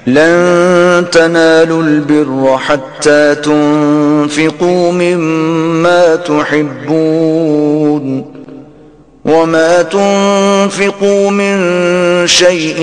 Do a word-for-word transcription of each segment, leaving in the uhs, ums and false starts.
لن تنالوا البر حتى تنفقوا مما تحبون وما تنفقوا من شيء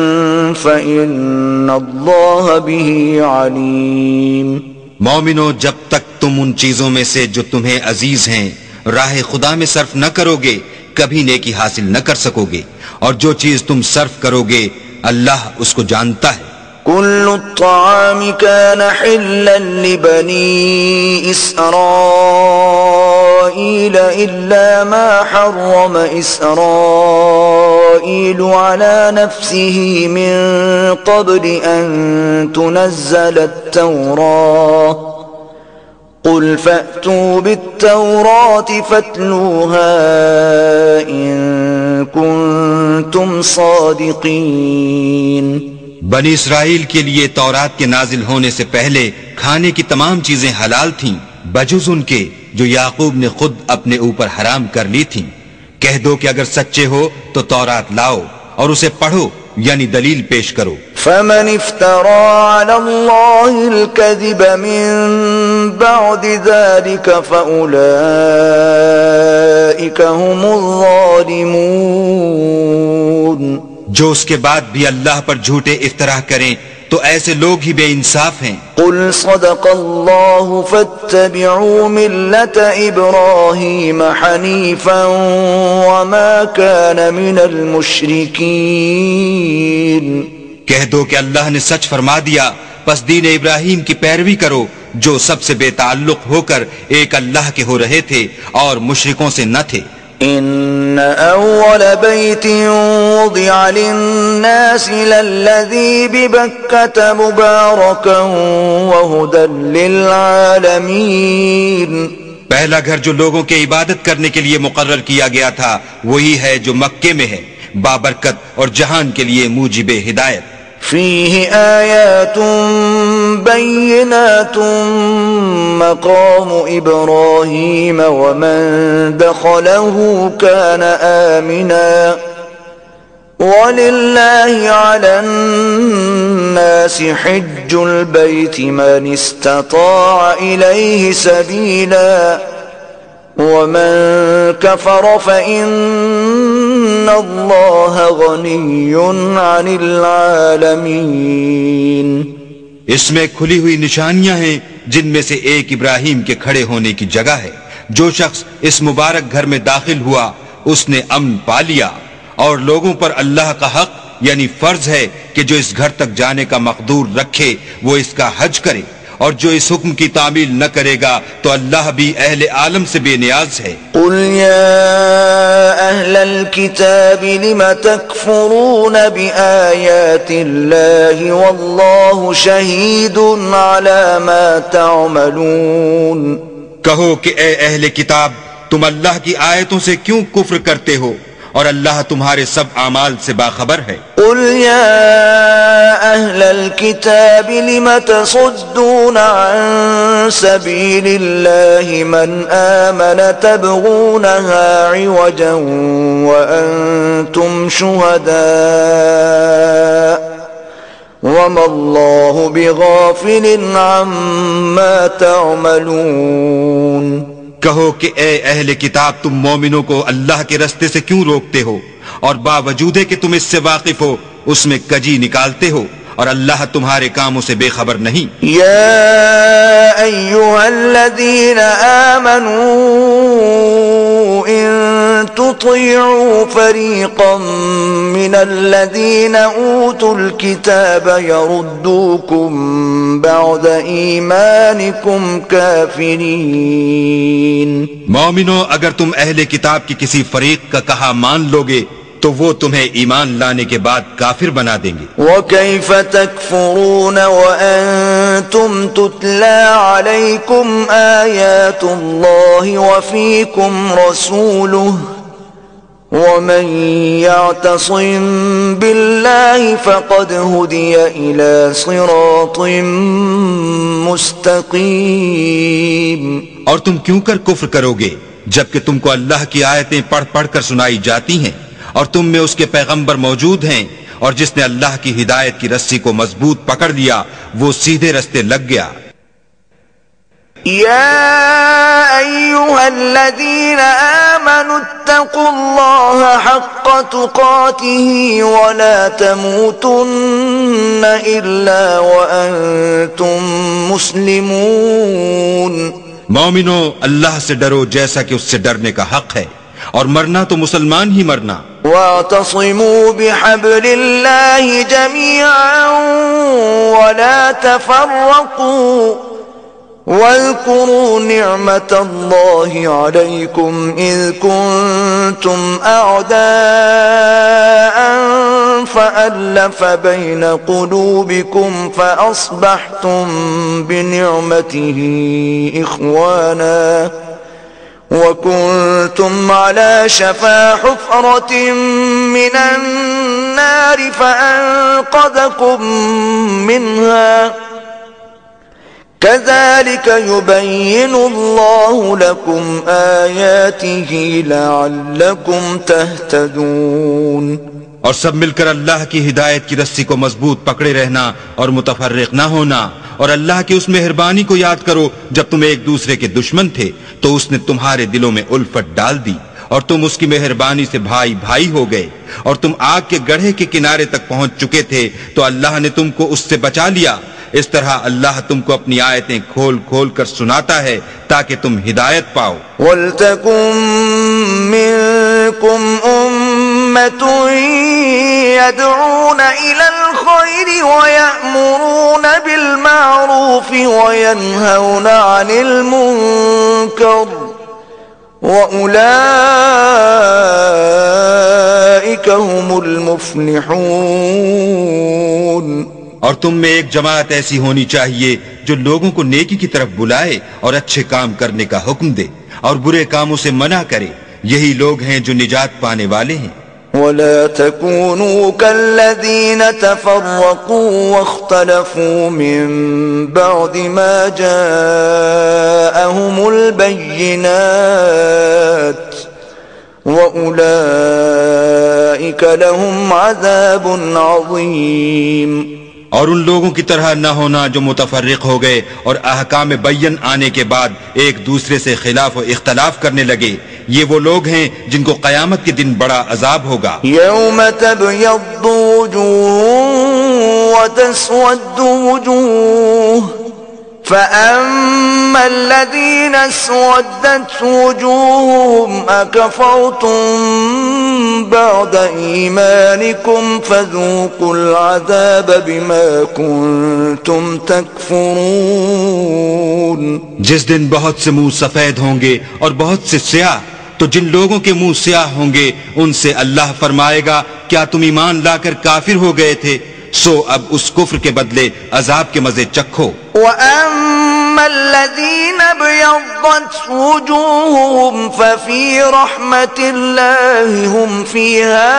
فإن الله به عليم. مومنو، جب تک تم ان چیزوں میں سے جو تمہیں عزیز ہیں راہ خدا میں صرف نہ کرو گے کبھی نیکی حاصل نہ کر سکو گے، اور جو چیز تم صرف کرو گے اللہ اس کو جانتا ہے. كل الطعام كان حلا لبني إسرائيل إلا ما حرم إسرائيل على نفسه من قبل أن تنزل التوراة قل فأتوا بالتوراة فاتلوها إن كنتم صادقين. بنی اسرائیل کے لیے تورات کے نازل ہونے سے پہلے کھانے کی تمام چیزیں حلال تھیں بجز ان کے جو یعقوب نے خود اپنے اوپر حرام کر لی تھیں. کہہ دو کہ اگر سچے ہو تو تورات لاؤ اور اسے پڑھو، یعنی دلیل پیش کرو. فمن افترى على الله الكذب من بعد ذلك فأولئك هم الظالمون. جو اس کے بعد بھی اللہ پر جھوٹے افتراء کریں تو ایسے لوگ ہی بے انصاف ہیں. قل صدق اللہ فاتبعوا ملت ابراہیم حنیفا وما كان من المشرکین. کہہ دو کہ اللہ نے سچ فرما دیا، پس دین ابراہیم کی پیروی کرو جو سب سے بے تعلق ہو کر ایک اللہ کے ہو رہے تھے اور مشرکوں سے نہ تھے. ان اول بیت وضع للناس للذی ببکة مبارکا وہدا للعالمین. پہلا گھر جو لوگوں کے عبادت کرنے کے لیے مقرر کیا گیا تھا وہی ہے جو مکے میں ہے، بابرکت اور جہان کے لیے موجب ہدایت. فيه آيات بينات مقام إبراهيم ومن دخله كان آمنا ولله على الناس حج البيت من استطاع إليه سبيلا ومن كفر فإن الله غني عن العالمين. اس میں کھلی ہوئی نشانیاں ہیں جن میں سے ایک ابراہیم کے کھڑے ہونے کی جگہ ہے. جو شخص اس مبارک گھر میں داخل ہوا اس نے امن پا لیا، اور لوگوں پر اللہ کا حق یعنی فرض ہے کہ جو اس گھر تک جانے کا مقدور رکھے وہ اس کا حج کرے، اور جو اس حکم کی تعمیل نہ کرے گا تو اللہ بھی اہل عالم سے بے نیاز ہے. قل یا اہل الكتاب لم تکفرون بآیات اللہ واللہ شہید علی ما تعملون. کہو کہ اے اہل کتاب تم اللہ کی آیتوں سے کیوں کفر کرتے ہو اور اللہ تمہارے سب اعمال سے باخبر ہے. قل یا اہل الكتاب لم تصدون عن سبیل اللہ من آمن تبغونها عوجا وانتم شہداء وما اللہ بغافل عما تعملون. کہو کہ اے اہل کتاب تم مومنوں کو اللہ کے رستے سے کیوں روکتے ہو اور باوجود ہے کہ تم اس سے واقف ہو اس میں کجی نکالتے ہو، اور اللہ تمہارے کاموں سے بے خبر نہیں. یا ایھا الذین آمنوا ان تطیعوا فریقا من الذین اوتوا الکتاب یردوکم بعد ایمانکم کافرین. مومنو اگر تم اہل کتاب کی کسی فریق کا کہا مان لوگے تو وہ تمہیں ایمان لانے کے بعد کافر بنا دیں گے. وَكَيْفَ تَكْفُرُونَ وَأَنْتُمْ تُتْلَى عَلَيْكُمْ آيَاتُ اللَّهِ وَفِيكُمْ رَسُولُهُ وَمَنْ يَعْتَصِمْ بِاللَّهِ فَقَدْ هُدِيَ إِلَى صِرَاطٍ مُسْتَقِيمٍ. اور تم کیوں کر کفر کرو گے جبکہ تم کو اللہ کی آیتیں پڑھ پڑھ کر سنائی جاتی ہیں اور تم میں اس کے پیغمبر موجود ہیں، اور جس نے اللہ کی ہدایت کی رسی کو مضبوط پکڑ لیا وہ سیدھے رستے لگ گیا۔ يا أيها الذين آمنوا اتقوا الله حق تقاته ولا تموتن إلا وأنتم مسلمون۔ مومنو، اللہ سے ڈرو جیسا کہ اس سے ڈرنے کا حق ہے، اور مرنا تو مسلمان ہی مرنا۔ واعتصموا بحبل الله جميعا ولا تفرقوا واذكروا نعمة الله عليكم إذ كنتم أعداء فألف بين قلوبكم فأصبحتم بنعمته إخوانا وكنتم على شفا حفرة من النار فأنقذكم منها كذلك يبين الله لكم آياته لعلكم تهتدون۔ اور سب مل کر اللہ کی ہدایت کی رسی کو مضبوط پکڑے رہنا اور متفرق نہ ہونا، اور اللہ کی اس مہربانی کو یاد کرو جب تم ایک دوسرے کے دشمن تھے تو اس نے تمہارے دلوں میں الفت ڈال دی اور تم اس کی مہربانی سے بھائی بھائی ہو گئے، اور تم آگ کے گڑھے کے کنارے تک پہنچ چکے تھے تو اللہ نے تم کو اس سے بچا لیا۔ اس طرح اللہ تم کو اپنی آیتیں کھول کھول کر سناتا ہے تاکہ تم ہدایت پاؤ۔ وَلْتَكُن مِّنكُمْ أُمَّةٌ يَدْعُونَ إِلَى الْخَيْرِ وَيَأْمُرُونَ بِالْمَعْرُوفِ وَيَنْهَوْنَ عَنِ الْمُنكَرِ وَأُولَئِكَ هُمُ الْمُفْلِحُونَ۔ اور تم میں ایک جماعت ایسی ہونی چاہیے جو لوگوں کو نیکی کی طرف بلائے اور اچھے کام کرنے کا حکم دے اور برے کاموں سے منع کرے، یہی لوگ ہیں جو نجات پانے والے ہیں۔ وَلَا تَكُونُوا كَالَّذِينَ تَفَرَّقُوا وَاخْتَلَفُوا مِن بَعْدِ مَا جَاءَهُمُ الْبَيِّنَاتُ وَأُولَئِكَ لَهُمْ عَذَابٌ عَظِيمٌ۔ اور ان لوگوں کی طرح نہ ہونا جو متفرق ہو گئے اور احکام بین آنے کے بعد ایک دوسرے سے خلاف و اختلاف کرنے لگے، یہ وہ لوگ ہیں جن کو قیامت کے دن بڑا عذاب ہوگا۔ یوم تبیض وجوہ وتسود وجوہ فأما الذين اسودت وجوههم أكفرتم بعد إيمانكم فذوقوا العذاب بما كنتم تكفرون۔ جس دن بہت سے منہ سفید ہوں گے اور بہت سے سیاہ، تو جن لوگوں کے منہ سیاہ ہوں گے ان سے اللہ فرمائے گا کیا تم ایمان لا کر کافر ہو گئے تھے؟ سو اب اس کفر کے بدلے عذاب کے مزے چکھو۔ وَأَمَّا الَّذِينَ ابْيَضَّتْ وُجُوهُهُمْ فَفِي رَحْمَةِ اللَّهِ هُمْ فِيهَا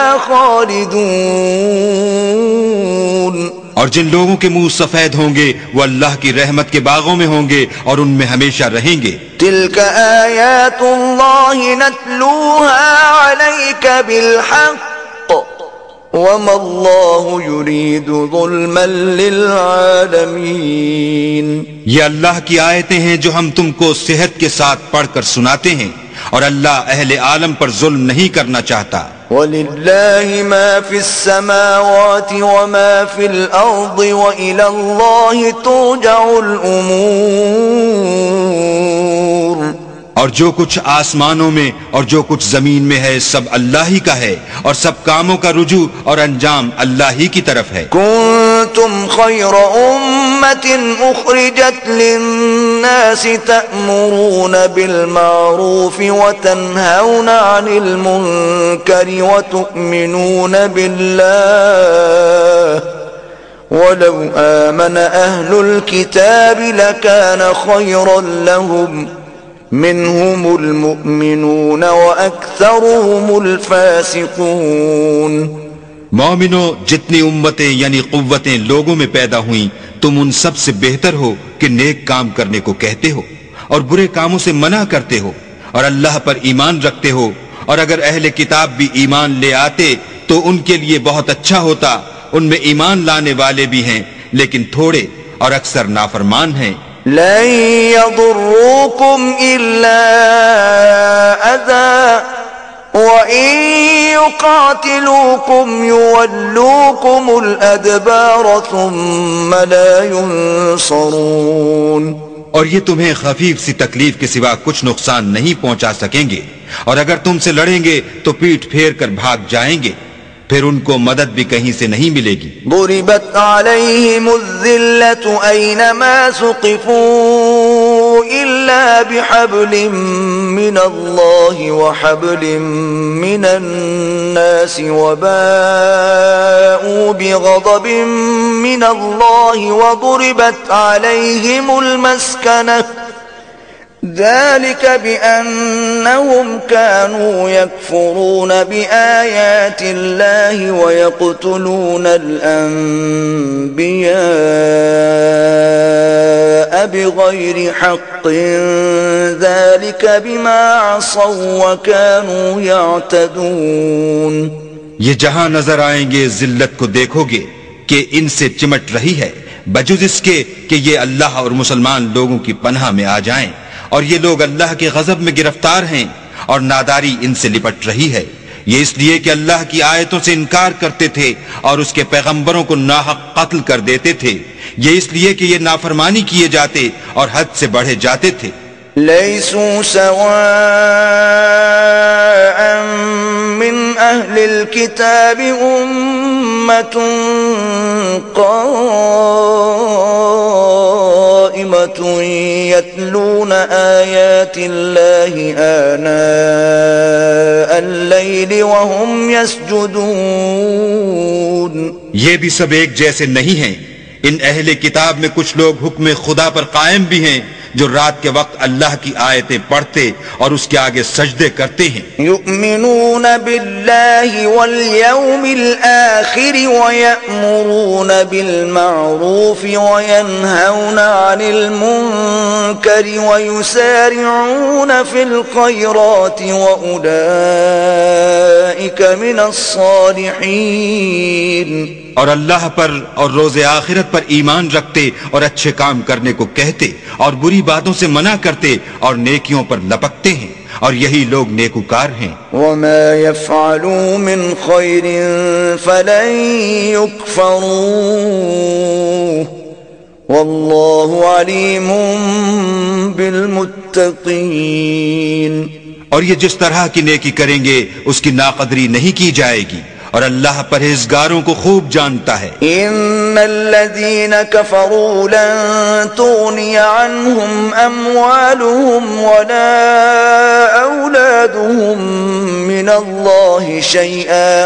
خَالِدُونَ۔ اور جن لوگوں کے منہ سفید ہوں گے وہ اللہ کی رحمت کے باغوں میں ہوں گے اور ان میں ہمیشہ رہیں گے۔ تِلْكَ آيَاتُ اللَّهِ نَتْلُوهَا عَلَيْكَ بِالْحَقِّ وَمَا اللَّهُ يُرِيدُ ظُلْمًا لِلْعَالَمِينَ۔ یہ اللہ کی آیتیں ہیں جو ہم تم کو صحت کے ساتھ پڑھ کر سناتے ہیں، اور اللہ اہل عالم پر ظلم نہیں کرنا چاہتا۔ وَلِلَّهِ مَا فِي السَّمَاوَاتِ وَمَا فِي الْأَرْضِ وَإِلَى اللَّهِ تُرْجَعُ الْأُمُورُ۔ اور جو کچھ آسمانوں میں اور جو کچھ زمین میں ہے سب اللہ ہی کا ہے، اور سب کاموں کا رجوع اور انجام اللہ ہی کی طرف ہے۔ كنتم خير أمة أخرجت للناس تأمرون بالمعروف وتنهون عن المنكر وتؤمنون بالله ولو آمن أهل الكتاب لكان خيرا لهم منهم المؤمنون وأكثرهم الفاسقون۔ مومنو، جتنی امتیں یعنی قوتیں لوگوں میں پیدا ہوئیں تم ان سب سے بہتر ہو کہ نیک کام کرنے کو کہتے ہو اور برے کاموں سے منع کرتے ہو اور اللہ پر ایمان رکھتے ہو، اور اگر اہل کتاب بھی ایمان لے آتے تو ان کے لیے بہت اچھا ہوتا، ان میں ایمان لانے والے بھی ہیں لیکن تھوڑے اور اکثر نافرمان ہیں. لن يضروكم إلا أذى وإن يقاتلوكم يولوكم الأدبار ثم لا ينصرون. اور یہ تمہیں خفیف سی تکلیف کے سوا کچھ نقصان نہیں پہنچا سکیں گے، اور اگر تم سے لڑیں گے تو پیٹھ پھیر کر بھاگ جائیں گے، پھر ان کو مدد بھی کہیں سے نہیں ملے گی. ضربت عليهم الذلة أينما ثقفوا إلا بحبل من الله وحبل من الناس وباءوا بغضب من الله وضربت عليهم المسكنة ذلك بأنهم كانوا يكفرون بآيات الله ويقتلون الأنبياء بغير حق ذلك بما عصوا وكانوا يعتدون. یہ جہاں نظر آئیں گے ذلت کو دیکھو گے کہ ان سے چمٹ رہی ہے بجز اس کے کہ یہ اللہ اور مسلمان لوگوں کی پناہ میں آ جائیں، اور یہ لوگ اللہ کے غضب میں گرفتار ہیں اور ناداری ان سے لپٹ رہی ہے. یہ اس لیے کہ اللہ کی آیتوں سے انکار کرتے تھے اور اس کے پیغمبروں کو ناحق قتل کر دیتے تھے. یہ اس لیے کہ یہ نافرمانی کیے جاتے اور حد سے بڑھے جاتے تھے. ليسوا سواء من أهل الكتاب أمة قائمة يتلون آيات الله آناء الليل وهم يسجدون. یہ بھی سب ایک جیسے نہیں ہیں. ان اہل کتاب میں کچھ لوگ حکم خدا پر قائم بھی ہیں جو رات کے وقت اللہ کی آیتیں پڑھتے اور اس کے آگے سجدے کرتے ہیں. یؤمنون باللہ والیوم الآخر ویأمرون بالمعروف وینہون عن المنکر ویسارعون فی الخیرات وأولئک من الصالحین. اور اللہ پر اور روز آخرت پر ایمان رکھتے اور اچھے کام کرنے کو کہتے اور بری باتوں سے منع کرتے اور نیکیوں پر لپکتے ہیں، اور یہی لوگ نیکوکار ہیں. وما يفعلوا من خير فلن يكفروه والله عليم بالمتقين. اور یہ جس طرح کی نیکی کریں گے اس کی ناقدری نہیں کی جائے گی، اور اللہ پرہیزگاروں کو خوب جانتا ہے. ان الذين كفروا لن تغني عنهم اموالهم ولا اولادهم من الله شيئا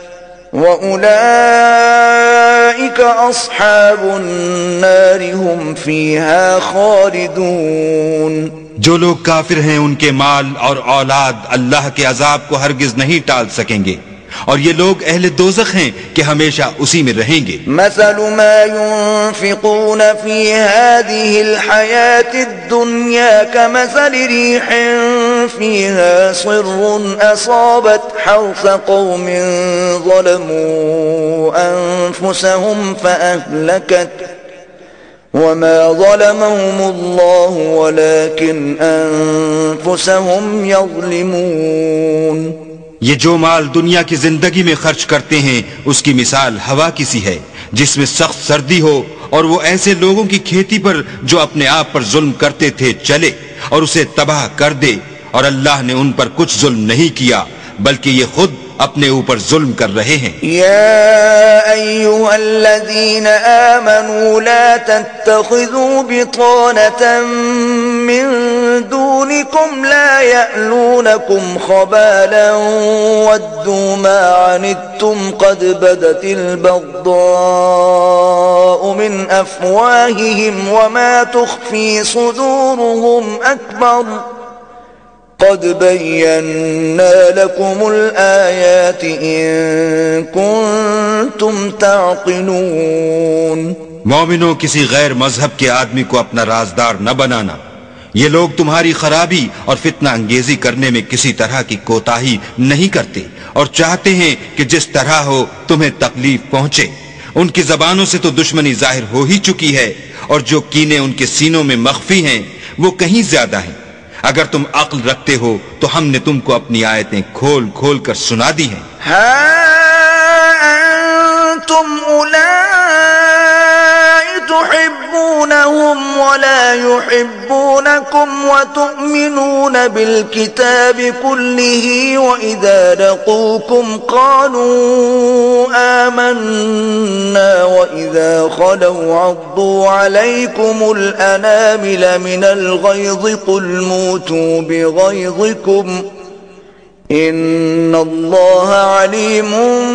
واولئك اصحاب النار هم فيها خالدون. جو لوگ کافر ہیں ان کے مال اور اولاد اللہ کے عذاب کو ہرگز نہیں ٹال سکیں گے، اور یہ لوگ اہل دوزخ ہیں کہ ہمیشہ اسی میں رہیں گے. مثل ما ينفقون في هذه الحياة الدنيا كمثل ريح فيها صر أصابت حرث قوم ظلموا أنفسهم فأهلكت وما ظلمهم الله ولكن أنفسهم يظلمون. یہ جو مال دنیا کی زندگی میں خرچ کرتے ہیں اس کی مثال ہوا کی سی ہے جس میں سخت سردی ہو، اور وہ ایسے لوگوں کی کھیتی پر جو اپنے آپ پر ظلم کرتے تھے چلے اور اسے تباہ کر دے، اور اللہ نے ان پر کچھ ظلم نہیں کیا بلکہ یہ خود اپنے اوپر ظلم کر رہے ہیں. یا ایھا الذین آمنوا لا تتخذوا بطانة من دونکم لا یألونکم خبالا ودوا ما عنتم قد بدت البغضاء من افواہہم وما تخفی صدورهم اکبر قد بينا لكم الآيات إن كنتم تعقلون. مومنوں، کسی غیر مذہب کے آدمی کو اپنا رازدار نہ بنانا. یہ لوگ تمہاری خرابی اور فتنہ انگیزی کرنے میں کسی طرح کی کوتاہی نہیں کرتے اور چاہتے ہیں کہ جس طرح ہو تمہیں تکلیف پہنچے، ان کی زبانوں سے تو دشمنی ظاہر ہو ہی چکی ہے، اور جو کینے ان کے سینوں میں مخفی ہیں وہ کہیں زیادہ ہیں۔ اگر تم عقل رکھتے ہو تو ہم نے تم کو اپنی آیتیں کھول کھول کر سنا دی ہیں۔ ہا انتم اولئک تحبونهم ولا يحبونكم وتؤمنون بالكتاب كله وإذا لقوكم قالوا آمنا وإذا خلوا عضوا عليكم الأنامل من الغيظ قل موتوا بغيظكم ان اللہ علیم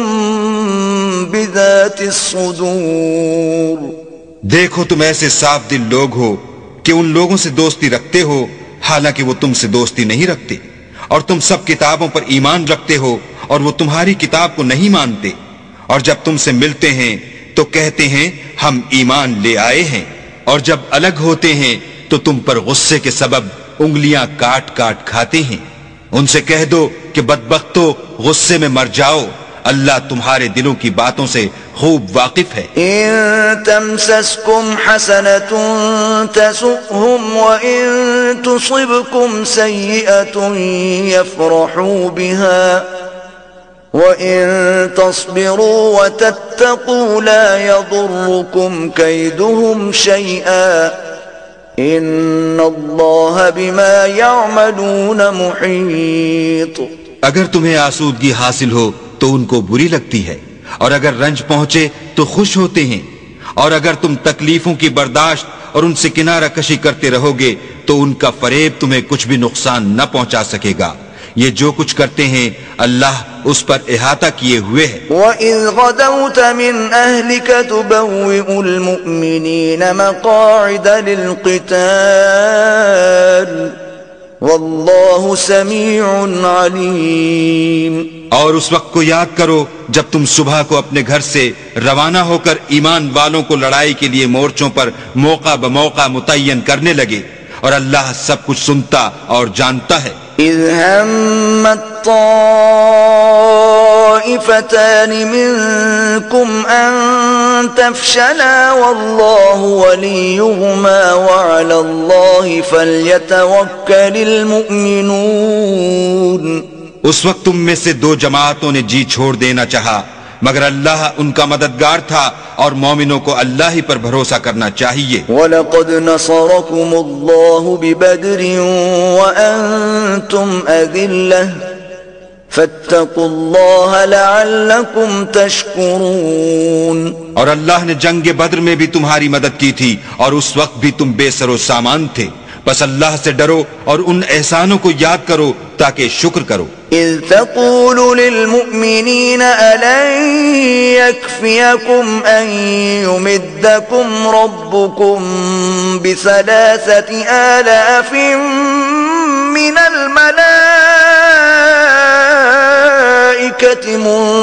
بذات الصدور۔ دیکھو تم ایسے صاف دل لوگ ہو کہ ان لوگوں سے دوستی رکھتے ہو حالانکہ وہ تم سے دوستی نہیں رکھتے، اور تم سب کتابوں پر ایمان رکھتے ہو اور وہ تمہاری کتاب کو نہیں مانتے، اور جب تم سے ملتے ہیں تو کہتے ہیں ہم ایمان لے آئے ہیں، اور جب الگ ہوتے ہیں تو تم پر غصے کے سبب انگلیاں کاٹ کاٹ کھاتے ہیں۔ ان سے کہہ دو کہ بدبختو غصے میں مر جاؤ، اللہ تمہارے دلوں کی باتوں سے خوب واقف ہے۔ ان تمسسکم حسنۃ تسؤہم وان تصبکم سیئۃ یفرحوا بها وَإِن تَصْبِرُوا وَتَتَّقُوا لَا يَضُرُّكُمْ كَيْدُهُمْ شَيْئًا إِنَّ اللَّهَ بِمَا يَعْمَلُونَ مُحِيطٌ۔ اگر تمہیں آسودگی حاصل ہو تو ان کو بری لگتی ہے، اور اگر رنج پہنچے تو خوش ہوتے ہیں، اور اگر تم تکلیفوں کی برداشت اور ان سے کنارہ کشی کرتے رہو گے تو ان کا فریب تمہیں کچھ بھی نقصان نہ پہنچا سکے گا۔ یہ جو کچھ کرتے ہیں اللہ اس پر احاطہ کیے ہوئے ہے۔ وَإِذْ غَدَوْتَ مِنْ أَهْلِكَ تُبَوِّئُ الْمُؤْمِنِينَ مَقَاعِدَ لِلْقِتَالِ وَاللَّهُ سَمِيعٌ عَلِيمٌ۔ اور اس وقت کو یاد کرو جب تم صبح کو اپنے گھر سے روانہ ہو کر ایمان والوں کو لڑائی کے لیے مورچوں پر موقع بموقع متعین کرنے لگے، اور اللہ سب کچھ سنتا اور جانتا ہے۔ اذ همت طائفتان منكم ان تفشلا والله وليهما وعلى الله فليتوكل المؤمنون۔ اس وقت تم میں سے دو جماعتوں نے جی چھوڑ دینا چاہا، مگر اللہ ان کا مددگار تھا اور مومنوں کو اللہ ہی پر بھروسہ کرنا چاہیے۔ وَلَقَدْ نَصَرَكُمُ اللَّهُ بِبَدْرٍ وَأَنْتُمْ أَذِلَّةٌ فَاتَّقُوا اللَّهَ لَعَلَّكُمْ تَشْكُرُونَ۔ اور اللہ نے جنگ بدر میں بھی تمہاری مدد کی تھی اور اس وقت بھی تم بے سر و سامان تھے، بس اللہ سے ڈرو اور ان احسانوں کو یاد کرو تاکہ شکر کرو۔ اذ تقول للمؤمنین ألن يكفيكم ان يمدكم ربكم بثلاثة آلاف من الملائكة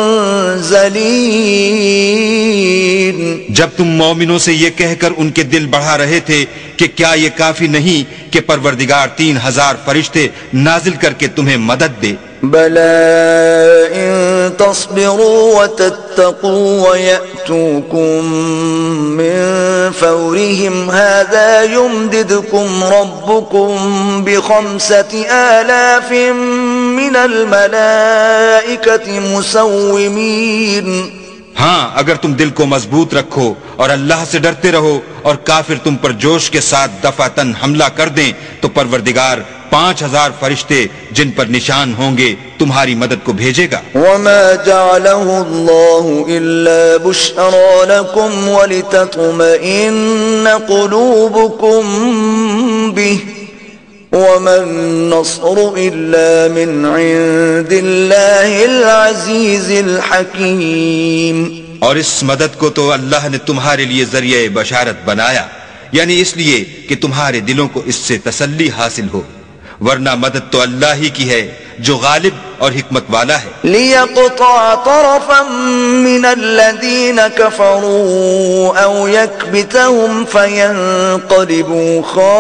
منزلین۔ جب تم مومنوں سے یہ کہہ کر ان کے دل بڑھا رہے تھے کہ کیا یہ کافی نہیں کہ پروردگار تین ہزار فرشتے نازل کر کے تمہیں مدد دے؟ بَلَا إِن تَصْبِرُوا وَتَتَّقُوا وَيَأْتُوكُم مِّن فَوْرِهِمْ هَذَا يُمْدِدْكُمْ رَبُّكُم بِخَمْسَةِ آلَافٍ مِّنَ الْمَلَائِكَةِ مُسَوِّمِينَ۔ ہاں اگر تم دل کو مضبوط رکھو اور اللہ سے ڈرتے رہو اور کافر تم پر جوش کے ساتھ دفعتاً حملہ کر دیں تو پروردگار پانچ ہزار فرشتے جن پر نشان ہوں گے تمہاری مدد کو بھیجے گا۔ وَمَا جَعَلَهُ اللَّهُ إِلَّا بُشْرَىٰ لَكُمْ وَلِتَطْمَئِنَّ قُلُوبُكُمْ بِهِ وَمَا النَّصْرُ إِلَّا مِنْ عِنْدِ اللَّهِ الْعَزِيزِ الْحَكِيمِ۔ اور اس مدد کو تو اللہ نے تمہارے لیے ذریعہ بشارت بنایا، یعنی اس لیے کہ تمہارے دلوں کو اس سے تسلی حاصل ہو، ورنہ مدد تو اللہ ہی کی ہے جو غالب اور حکمت والا ہے۔ لِيَقْطَعَ طَرَفًا مِّنَ الَّذِينَ كَفَرُوا أَوْ يَكْبِتَهُمْ فَيَنقَلِبُوا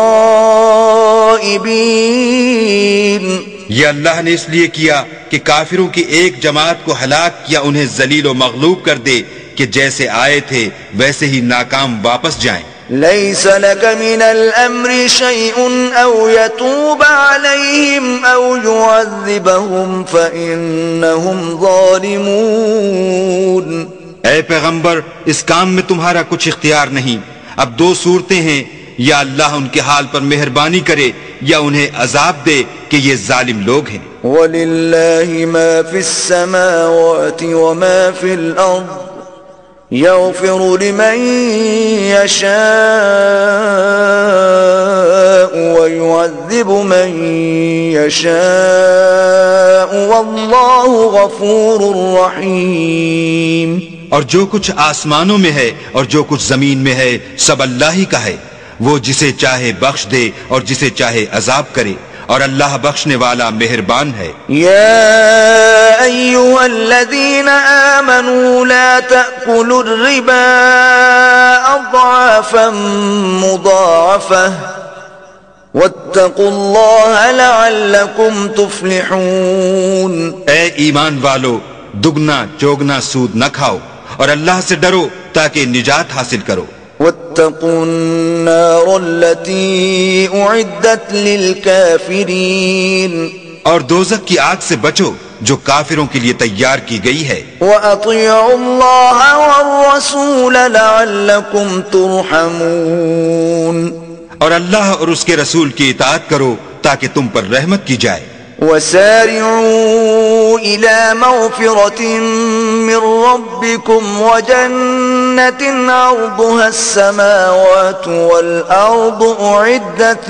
خَائِبِينَ۔ یہ اللہ نے اس لیے کیا کہ کافروں کی ایک جماعت کو ہلاک یا انہیں ذلیل و مغلوب کر دے کہ جیسے آئے تھے ویسے ہی ناکام واپس جائیں۔ ليس لك من الأمر شيء أو يتوب عليهم أو يعذبهم فإنهم ظالمون۔ اے پیغمبر اس کام میں تمہارا کچھ اختیار نہیں۔ اب دو صورتیں ہیں، یا اللہ ان کے حال پر مہربانی کرے یا انہیں عذاب دے کہ یہ ظالم لوگ ہیں۔ وَلِلَّهِ مَا فِي السَّمَاوَاتِ وَمَا فِي الْأَرْضِ يَغْفِرُ لِمَن يَشَاءُ وَيُعَذِّبُ مَن يَشَاءُ وَاللَّهُ غَفُورٌ رَحِيمٌ۔ اور جو کچھ آسمانوں میں ہے اور جو کچھ زمین میں ہے سب اللہ ہی کا ہے، وہ جسے چاہے بخش دے اور جسے چاہے عذاب کرے، اور اللہ بخشنے والا مہربان ہے۔ یا ایھا الذین آمنوا لا تأکلوا الربا اضعافا مضاعفة واتقوا اللہ لعلکم تفلحون۔ اے ایمان والو، دگنا چوگنا سود نہ کھاؤ اور اللہ سے ڈرو تاکہ نجات حاصل کرو۔ واتقوا النار التي اعدت للكافرين، اور دوزخ کی آگ سے بچو جو کافروں کے لیے تیار کی گئی ہے۔ وَأَطِيعُوا اللَّهَ وَالرَّسُولَ لَعَلَّكُمْ تُرْحَمُونَ، اور اللہ اور اس کے رسول کی اطاعت کرو تاکہ تم پر رحمت کی جائے۔ وَسَارِعُوا إِلَى مَغْفِرَةٍ مِّن رَّبِّكُمْ وَجَنَّةٍ عَرْضُهَا السَّمَاوَاتُ وَالْأَرْضُ أُعِدَّتْ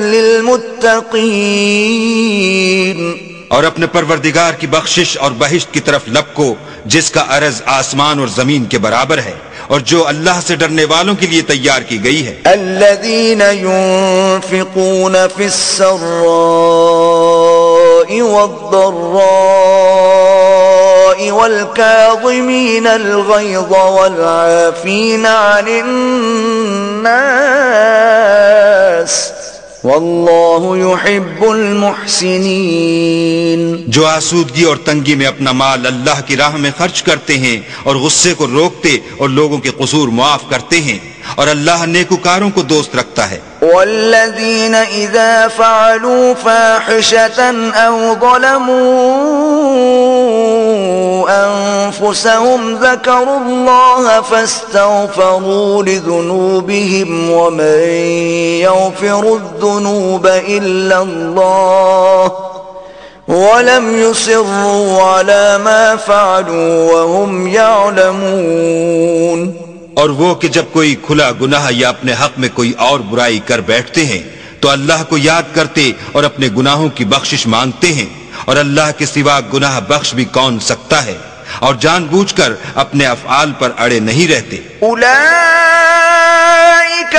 لِلْمُتَّقِينَ، اور اپنے پروردگار کی بخشش اور بہشت کی طرف لپکو جس کا عرض آسمان اور زمین کے برابر ہے اور جو اللہ سے ڈرنے والوں کے لیے تیار کی گئی ہے۔ الذين ينفقون في السراء والضراء والكاظمين الغيظ والعافين عن الناس واللہ يحب المحسنین۔ جو آسودگی اور تنگی میں اپنا مال اللہ کی راہ میں خرچ کرتے ہیں اور غصے کو روکتے اور لوگوں کے قصور معاف کرتے ہیں، اور اللہ نیکوکاروں کو دوست رکھتا ہے۔ والذین اذا فعلوا فاحشة او ظلموا انفسهم ذکروا اللہ فاستغفروا لذنوبهم ومن يغفر الذنوب الا اللہ ولم يصروا على ما فعلوا وهم يعلمون۔ اور وہ کہ جب کوئی کھلا گناہ یا اپنے حق میں کوئی اور برائی کر بیٹھتے ہیں تو اللہ کو یاد کرتے اور اپنے گناہوں کی بخشش مانگتے ہیں، اور اللہ کے سوا گناہ بخش بھی کون سکتا ہے، اور جان بوجھ کر اپنے افعال پر اڑے نہیں رہتے۔ اولئک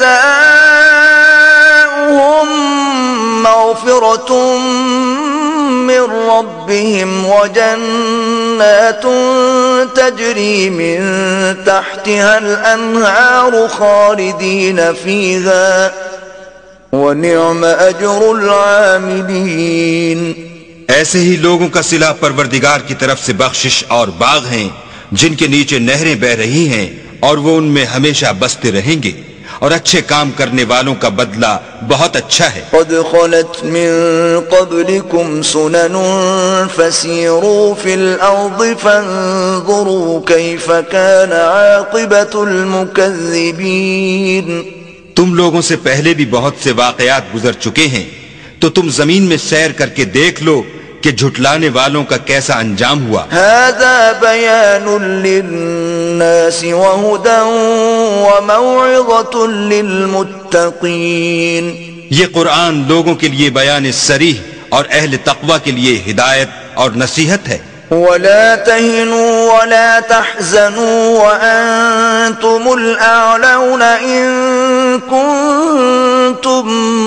جزاؤہم مغفرۃ من ربهم وجنات تجری من تحتها الانہار خالدین فیہا ونعم اجر العاملین۔ ایسے ہی لوگوں کا صلہ پروردگار کی طرف سے بخشش اور باغ ہیں جن کے نیچے نہریں بہ رہی ہیں، اور وہ ان میں ہمیشہ بستے رہیں گے، اور اچھے کام کرنے والوں کا بدلہ بہت اچھا ہے۔ قد خلت من قبلكم سنن فسيروا في الأرض فانظروا كيف كان عاقبة المكذبين۔ تم لوگوں سے پہلے بھی بہت سے واقعات گزر چکے ہیں، تو تم زمین میں سیر کر کے دیکھ لو کہ جھٹلانے والوں کا کیسا انجام ہوا۔ هذا بيان للناس وهدى وموعظة للمتقين۔ یہ قرآن لوگوں کے لیے بیان صریح اور اہل تقوی کے لیے ہدایت اور نصیحت ہے۔ ولا تهنوا ولا تحزنوا وأنتم الأعلون إن كنتم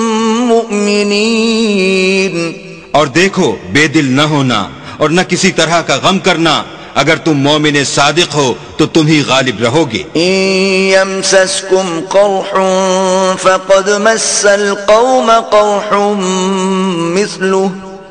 مؤمنين۔ اور دیکھو بے دل نہ ہونا اور نہ کسی طرح کا غم کرنا، اگر تم مومن صادق ہو تو تم ہی غالب رہو گے۔ إن يمسسكم قرح فقد مس القوم قرح مثله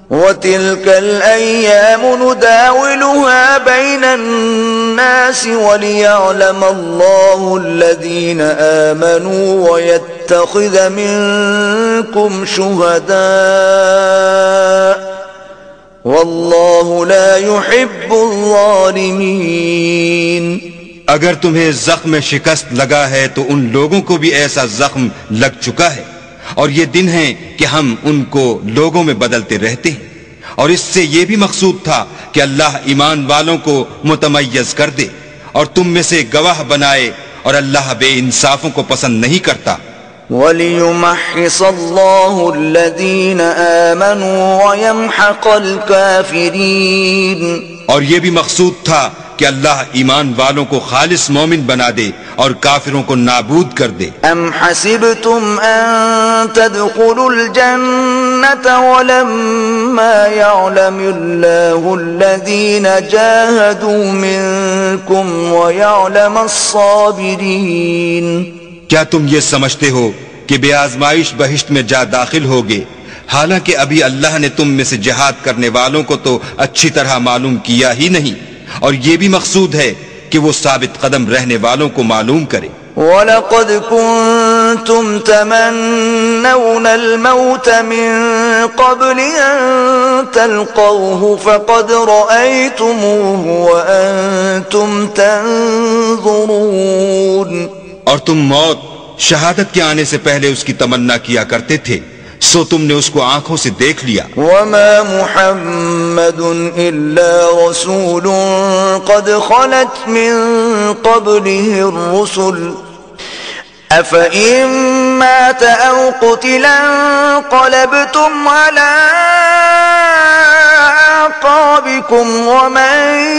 وَتِلْكَ الْأَيَّامُ نُدَاوِلُهَا بَيْنَ النَّاسِ وَلِيَعْلَمَ اللَّهُ الَّذِينَ آمَنُوا وَيَتَّخِذَ مِنكُمْ شُهَدَاءَ وَاللَّهُ لَا يُحِبُّ الظَّالِمِينَ۔ اگر تمہیں زخم شکست لگا ہے تو ان لوگوں کو بھی ایسا زخم لگ چکا ہے، اور یہ دن ہیں کہ ہم ان کو لوگوں میں بدلتے رہتے ہیں، اور اس سے یہ بھی مقصود تھا کہ اللہ ایمان والوں کو متمیز کر دے اور تم میں سے گواہ بنائے، اور اللہ بے انصافوں کو پسند نہیں کرتا۔ وَلِيُمَحِّصَ اللَّهُ الَّذِينَ آمَنُوا وَيَمْحَقَ الْكَافِرِينَ، اور یہ بھی مقصود تھا کہ اللہ ایمان والوں کو خالص مومن بنا دے اور کافروں کو نابود کر دے۔ ام حسبتم ان تدخلوا الجنة ولما يعلم الله الذين جاهدوا منكم ويعلم الصابرين۔ کیا تم یہ سمجھتے ہو کہ بے آزمائش بہشت میں جا داخل ہوگے، حالانکہ ابھی اللہ نے تم میں سے جہاد کرنے والوں کو تو اچھی طرح معلوم کیا ہی نہیں، اور یہ بھی مقصود ہے کہ وہ ثابت قدم رہنے والوں کو معلوم کرے۔ وَلَقَدْ كُنْتُمْ تَمَنَّوْنَ الْمَوْتَ مِنْ قَبْلِ أَنْ تَلْقَوْهُ فَقَدْ رَأَيْتُمُوهُ وَأَنْتُمْ تَنْظُرُونَ، اور تم موت شہادت کے آنے سے پہلے اس کی تمنا کیا کرتے تھے، سو تم نے اس کو آنکھوں سے دیکھ لیا۔ وَمَا مُحَمَّدٌ إِلَّا رَسُولٌ قَدْ خَلَتْ مِن قَبْلِهِ الرُّسُلُ أَفَإِن مَّاتَ أَوْ قُتِلَ انقَلَبْتُمْ عَلَىٰ أَعْقَابِكُمْ وَمَن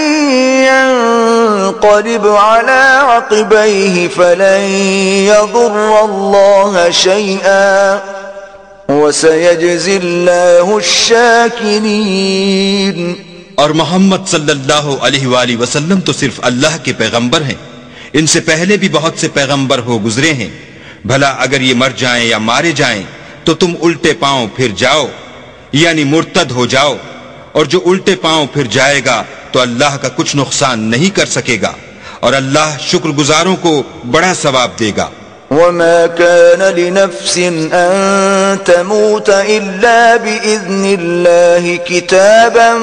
يَنقَلِبْ عَلَىٰ عَقِبَيْهِ فَلَن يَضُرَّ اللَّهَ شَيْئًا وَسَيَجْزِي اللَّهُ الشَّاكِرِينَ۔ اور محمد صلی اللہ علیہ وآلہ وسلم تو صرف اللہ کے پیغمبر ہیں، ان سے پہلے بھی بہت سے پیغمبر ہو گزرے ہیں، بھلا اگر یہ مر جائیں یا مارے جائیں تو تم الٹے پاؤں پھر جاؤ، یعنی مرتد ہو جاؤ، اور جو الٹے پاؤں پھر جائے گا تو اللہ کا کچھ نقصان نہیں کر سکے گا، اور اللہ شکر گزاروں کو بڑا ثواب دے گا۔ وَمَا كَانَ لِنَفْسٍ أَن تَمُوتَ إِلَّا بِإِذْنِ اللَّهِ كِتَابًا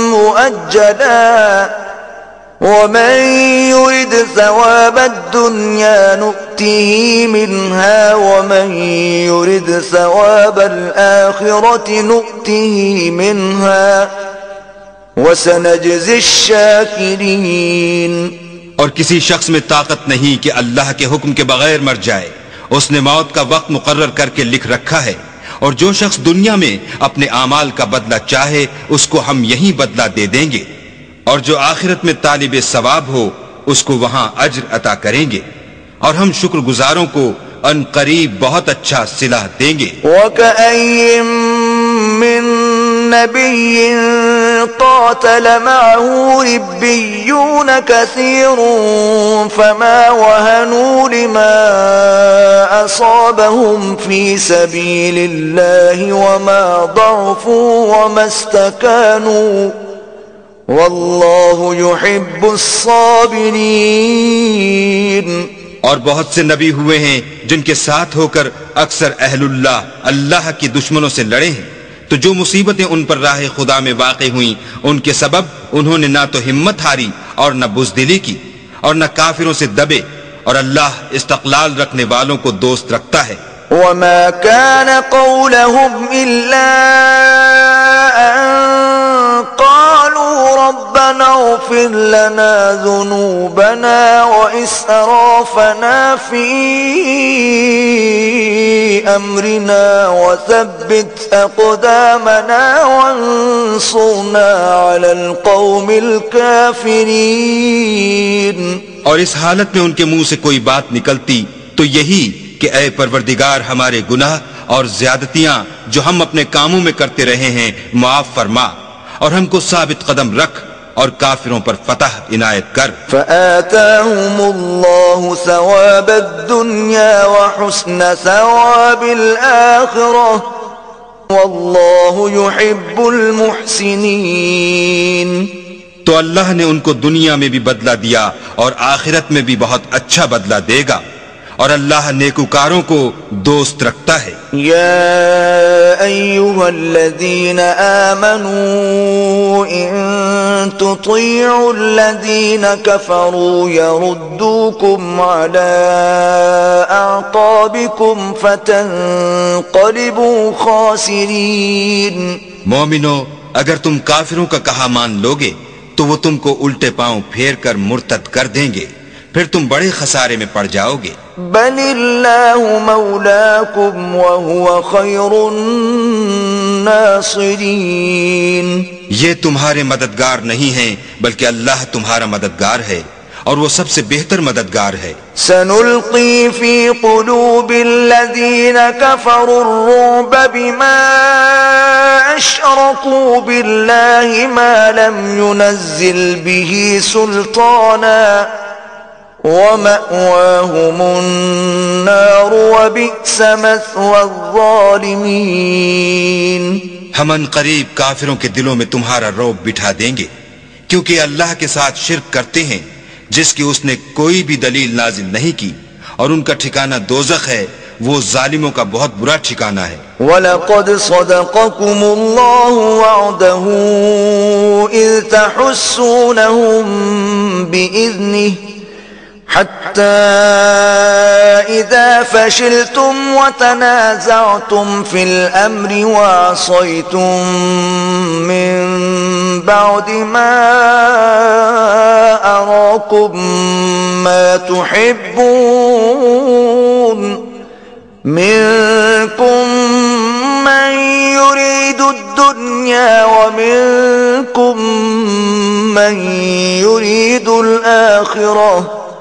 مُؤَجَّلًا وَمَن يُرِدْ ثَوَابَ الدُّنْيَا نُؤْتِهِ مِنْهَا وَمَن يُرِدْ ثَوَابَ الْآخِرَةِ نُؤْتِهِ مِنْهَا وَسَنَجْزِي الشَّاكِرِينَ۔ اور کسی شخص میں طاقت نہیں کہ اللہ کے حکم کے بغیر مر جائے، اس نے موت کا وقت مقرر کر کے لکھ رکھا ہے، اور جو شخص دنیا میں اپنے اعمال کا بدلہ چاہے اس کو ہم یہی بدلہ دے دیں گے، اور جو آخرت میں طالب ثواب ہو اس کو وہاں اجر عطا کریں گے، اور ہم شکر گزاروں کو ان قریب بہت اچھا صلہ دیں گے۔ وَكَأَيٍّ مِّن نَّبِيٍّ قَاتَلَ مَعَهُ رِبِّيُّونَ كَثِيرٌ فَمَا وَهَنُوا لِمَا أَصَابَهُمْ فِي سَبِيلِ اللَّهِ وَمَا ضَعُفُوا وَمَا اسْتَكَانُوا وَاللَّهُ يُحِبُّ الصَّابِرِينَ۔ اور بہت سے نبی ہوئے ہیں جن کے ساتھ ہو کر اکثر اہل اللہ اللہ کی دشمنوں سے لڑے ہیں، تو جو مصیبتیں ان پر راہ خدا میں واقع ہوئیں ان کے سبب انہوں نے نہ تو ہمت ہاری اور نہ بزدلی کی اور نہ کافروں سے دبے، اور اللہ استقلال رکھنے والوں کو دوست رکھتا ہے۔ وَمَا كَانَ قَوْلَهُمْ إِلَّا أَن قَالُوا رَبَّنَا اغْفِرْ لَنَا ذُنُوبَنَا وَإِسْرَافَنَا فِي أَمْرِنَا وَثَبِّتْ أَقْدَامَنَا وَانصُرْنَا عَلَى الْقَوْمِ الْكَافِرِينَ۔ اور اس حالت میں ان کے منہ سے کوئی بات نکلتی تو یہی کہ اے پروردگار ہمارے گناہ اور زیادتیاں جو ہم اپنے کاموں میں کرتے رہے ہیں معاف فرما، اور ہم کو ثابت قدم رکھ اور کافروں پر فتح عنایت کر۔ فآتاهم الله ثواب الدنيا وحسن ثواب الآخرة واللہ يحب المحسنین. تو اللہ نے ان کو دنیا میں بھی بدلہ دیا اور آخرت میں بھی بہت اچھا بدلہ دے گا، اور اللہ نیکوکاروں کو دوست رکھتا ہے. یا ایھا الذین آمنوا ان تطیعوا الذین کفروا یردوکم علی اعقابکم فتنقلبوا خاسرین. مومنو، اگر تم کافروں کا کہا مان لوگے تو وہ تم کو الٹے پاؤں پھیر کر مرتد کر دیں گے، پھر تم بڑے خسارے میں پڑ جاؤ گے. بل اللہ مولاکم وہو خیر الناصرین. یہ تمہارے مددگار نہیں ہیں بلکہ اللہ تمہارا مددگار ہے اور وہ سب سے بہتر مددگار ہے. سنلقی فی قلوب الذین کفروا الرعب بما اشرکوا باللہ ما لم ينزل به سلطانا وَمَأْوَاهُمُ النَّارُ وَبِئْسَ مَثْوَى الظَّالِمِينَ. ہم ان قریب کافروں کے دلوں میں تمہارا رعب بٹھا دیں گے، کیونکہ اللہ کے ساتھ شرک کرتے ہیں جس کی اس نے کوئی بھی دلیل نازل نہیں کی، اور ان کا ٹھکانہ دوزخ ہے، وہ ظالموں کا بہت برا ٹھکانہ ہے. وَلَقَدْ صَدَقَكُمُ اللَّهُ وَعْدَهُ إِذْ تَحُسُّونَهُم بِإِذْنِهِ حتى إذا فشلتم وتنازعتم في الأمر وعصيتم من بعد ما أراكم ما تحبون منكم من يريد الدنيا ومنكم من يريد الآخرة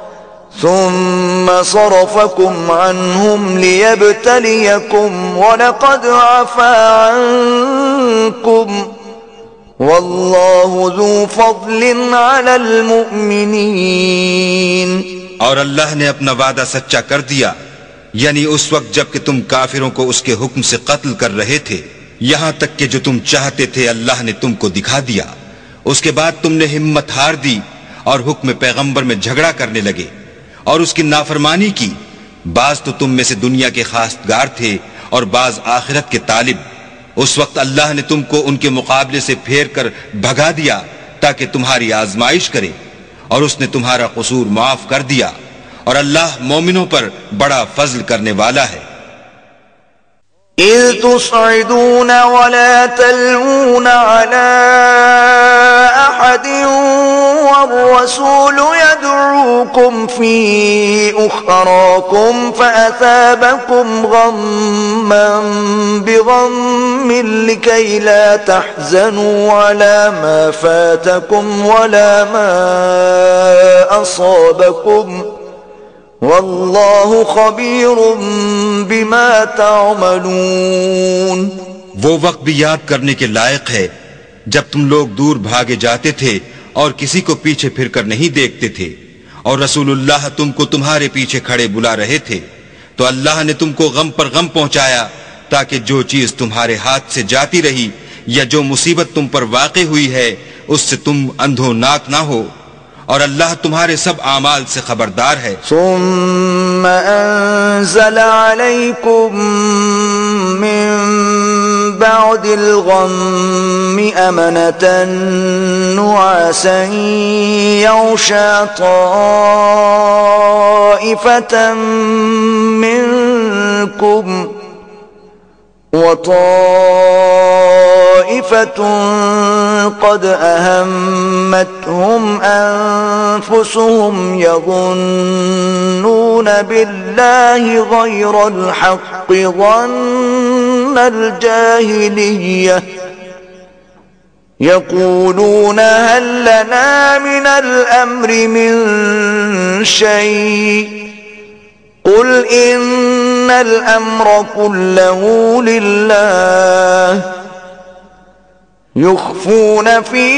ثم صرفكم عنهم ليبتليكم ولقد عفا عنكم والله ذو فضل على المؤمنين. اور اللہ نے اپنا وعدہ سچا کر دیا، یعنی اس وقت جب کہ تم کافروں کو اس کے حکم سے قتل کر رہے تھے، یہاں تک کہ جو تم چاہتے تھے اللہ نے تم کو دکھا دیا. اس کے بعد تم نے ہمت ہار دی اور حکم پیغمبر میں جھگڑا کرنے لگے اور اس کی نافرمانی کی. بعض تو تم میں سے دنیا کے خواستگار تھے اور بعض آخرت کے طالب. اس وقت اللہ نے تم کو ان کے مقابلے سے پھیر کر بھگا دیا تاکہ تمہاری آزمائش کرے، اور اس نے تمہارا قصور معاف کر دیا، اور اللہ مومنوں پر بڑا فضل کرنے والا ہے. اذ تصعدون ولا تلوون على احد والرسول يدعوكم في اخراكم فاثابكم غما بغم لكي لا تحزنوا على ما فاتكم ولا ما اصابكم واللہ خبیر بما تعملون. وہ وقت بھی یاد کرنے کے لائق ہے جب تم لوگ دور بھاگے جاتے تھے اور کسی کو پیچھے پھر کر نہیں دیکھتے تھے، اور رسول اللہ تم کو تمہارے پیچھے کھڑے بلا رہے تھے، تو اللہ نے تم کو غم پر غم پہنچایا تاکہ جو چیز تمہارے ہاتھ سے جاتی رہی یا جو مصیبت تم پر واقع ہوئی ہے اس سے تم اندھوناک نہ ہو، اور اللہ تمہارے سب اعمال سے خبردار ہے. ثم انزل عليكم من بعد الغم امنة نعاسا يغشى طائفة منكم وطائفة قد أهمتهم أنفسهم يظنون بالله غير الحق ظن الجاهلية يقولون هل لنا من الأمر من شيء قل إن الأمر كله لله يخفون في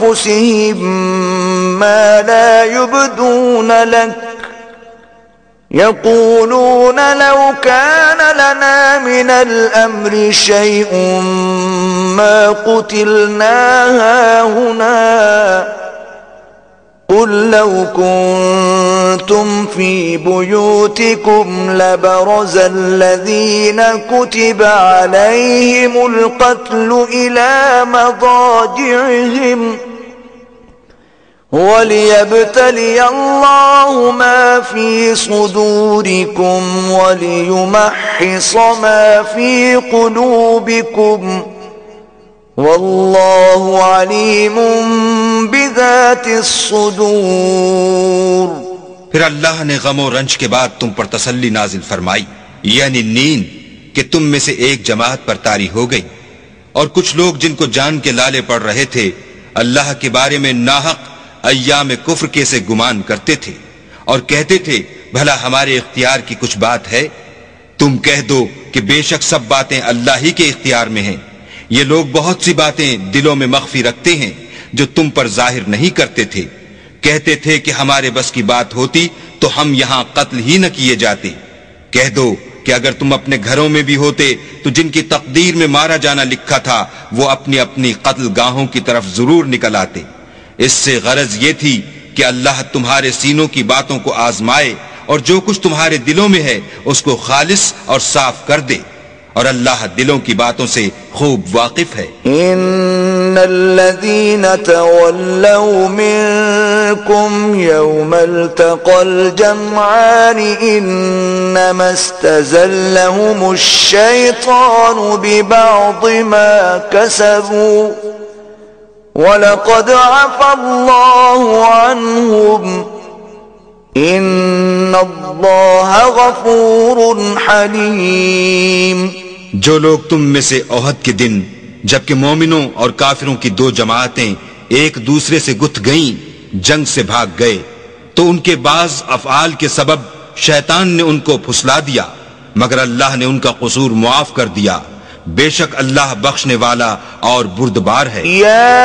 أنفسهم ما لا يبدون لك يقولون لو كان لنا من الأمر شيء ما قتلنا هاهنا قل لو كنتم في بيوتكم لبرز الذين كتب عليهم القتل إلى مضاجعهم وليبتلي الله ما في صدوركم وليمحص ما في قلوبكم والله علیم بذات الصدور۔ پھر اللہ نے غم و رنج کے بعد تم پر تسلی نازل فرمائی، یعنی نیند، کہ تم میں سے ایک جماعت پر طاری ہو گئی، اور کچھ لوگ جن کو جان کے لالے پڑ رہے تھے اللہ کے بارے میں ناحق ایام کفر کے سے گمان کرتے تھے اور کہتے تھے بھلا ہمارے اختیار کی کچھ بات ہے؟ تم کہہ دو کہ بے شک سب باتیں اللہ ہی کے اختیار میں ہیں، یہ لوگ بہت سی باتیں دلوں میں مخفی رکھتے ہیں جو تم پر ظاہر نہیں کرتے تھے۔ کہتے تھے کہ ہمارے بس کی بات ہوتی تو ہم یہاں قتل ہی نہ کیے جاتے۔ کہہ دو کہ اگر تم اپنے گھروں میں بھی ہوتے تو جن کی تقدیر میں مارا جانا لکھا تھا وہ اپنی اپنی قتل گاہوں کی طرف ضرور نکل آتے۔ اس سے غرض یہ تھی کہ اللہ تمہارے سینوں کی باتوں کو آزمائے اور جو کچھ تمہارے دلوں میں ہے اس کو خالص اور صاف کر دے، اور اللہ دلوں کی باتوں سے خوب واقف ہے۔ ان الذين تولوا منكم يوم التقى الجمعان انما استزلهم الشيطان ببعض ما كسبوا وَلَقَدْ عَفَا اللَّهُ عَنْهُمْ إِنَّ اللَّهَ غَفُورٌ حَلِيمٌ۔ جو لوگ تم میں سے احد کے دن جبکہ مومنوں اور کافروں کی دو جماعتیں ایک دوسرے سے گتھ گئیں جنگ سے بھاگ گئے تو ان کے بعض افعال کے سبب شیطان نے ان کو پھسلا دیا، مگر اللہ نے ان کا قصور معاف کر دیا، بے شک اللہ بخشنے والا اور بردبار ہے۔ یا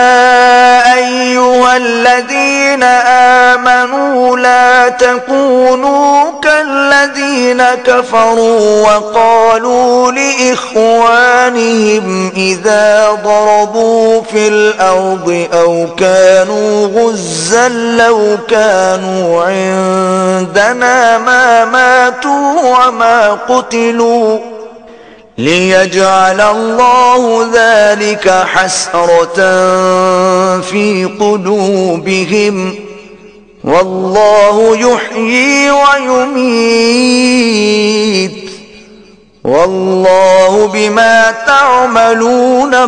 ایھا الذین آمنوا لا تکونوا کالذین کفروا وقالوا لإخوانهم اذا ضربوا في الارض او كانوا غزا لو كانوا عندنا ما ماتوا وما قتلوا ليجعل الله ذلك حسرة في قلوبهم والله يحيي ويميت والله بما تعملون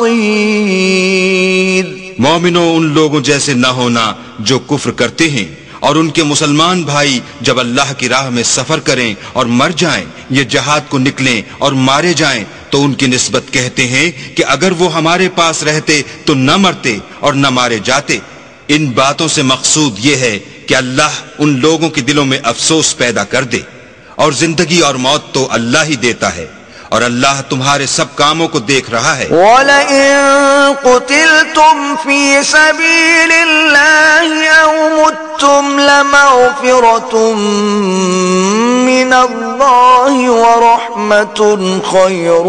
بصير۔ مومنوں، ان لوگوں جیسے نہ ہونا جو کفر کرتے ہیں، اور ان کے مسلمان بھائی جب اللہ کی راہ میں سفر کریں اور مر جائیں یا جہاد کو نکلیں اور مارے جائیں تو ان کی نسبت کہتے ہیں کہ اگر وہ ہمارے پاس رہتے تو نہ مرتے اور نہ مارے جاتے۔ ان باتوں سے مقصود یہ ہے کہ اللہ ان لوگوں کے دلوں میں افسوس پیدا کر دے، اور زندگی اور موت تو اللہ ہی دیتا ہے، اور اللہ تمہارے سب کاموں کو دیکھ رہا ہے۔ وَلَئِن قُتِلْتُمْ فِي سَبِيلِ اللَّهِ أَوْ مُتُّمْ لَمَغْفِرَةٌ مِّنَ اللَّهِ وَرَحْمَةٌ خَيْرٌ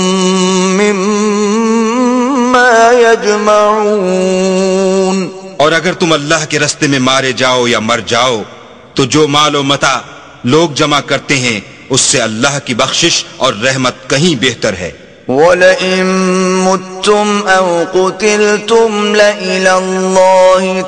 مِّمَّا يَجْمَعُونَ۔ اور اگر تم اللہ کے رستے میں مارے جاؤ یا مر جاؤ تو جو مال و متاع لوگ جمع کرتے ہیں اس سے اللہ کی بخشش اور رحمت کہیں بہتر ہے۔ وَلَئِن مُتُّمْ أَوْ قُتِلْتُمْ لَإِلَى اللَّهِ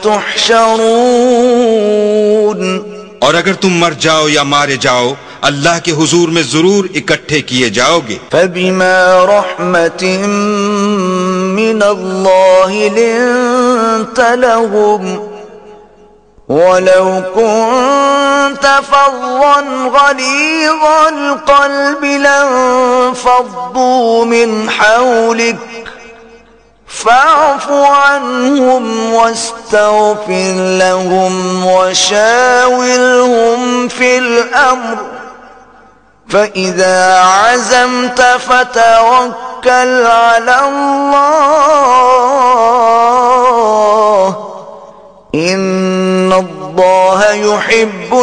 تُحْشَرُونَ۔ اور اگر تم مر جاؤ یا مارے جاؤ اللہ کے حضور میں ضرور اکٹھے کیے جاؤ گے۔ فَبِمَا رَحْمَةٍ مِّنَ اللَّهِ لِنتَ لَهُمْ وَلَوْ كُنْتَ فَظًّا غَلِيظَ الْقَلْبِ لَانفَضُّوا مِنْ حَوْلِكَ فَاعْفُ عَنْهُمْ وَاسْتَغْفِرْ لَهُمْ وَشَاوِرْهُمْ فِي الْأَمْرِ فَإِذَا عَزَمْتَ فَتَوَكَّلْ عَلَى اللَّهِ إِنَّ اللَّهَ اللہ يحب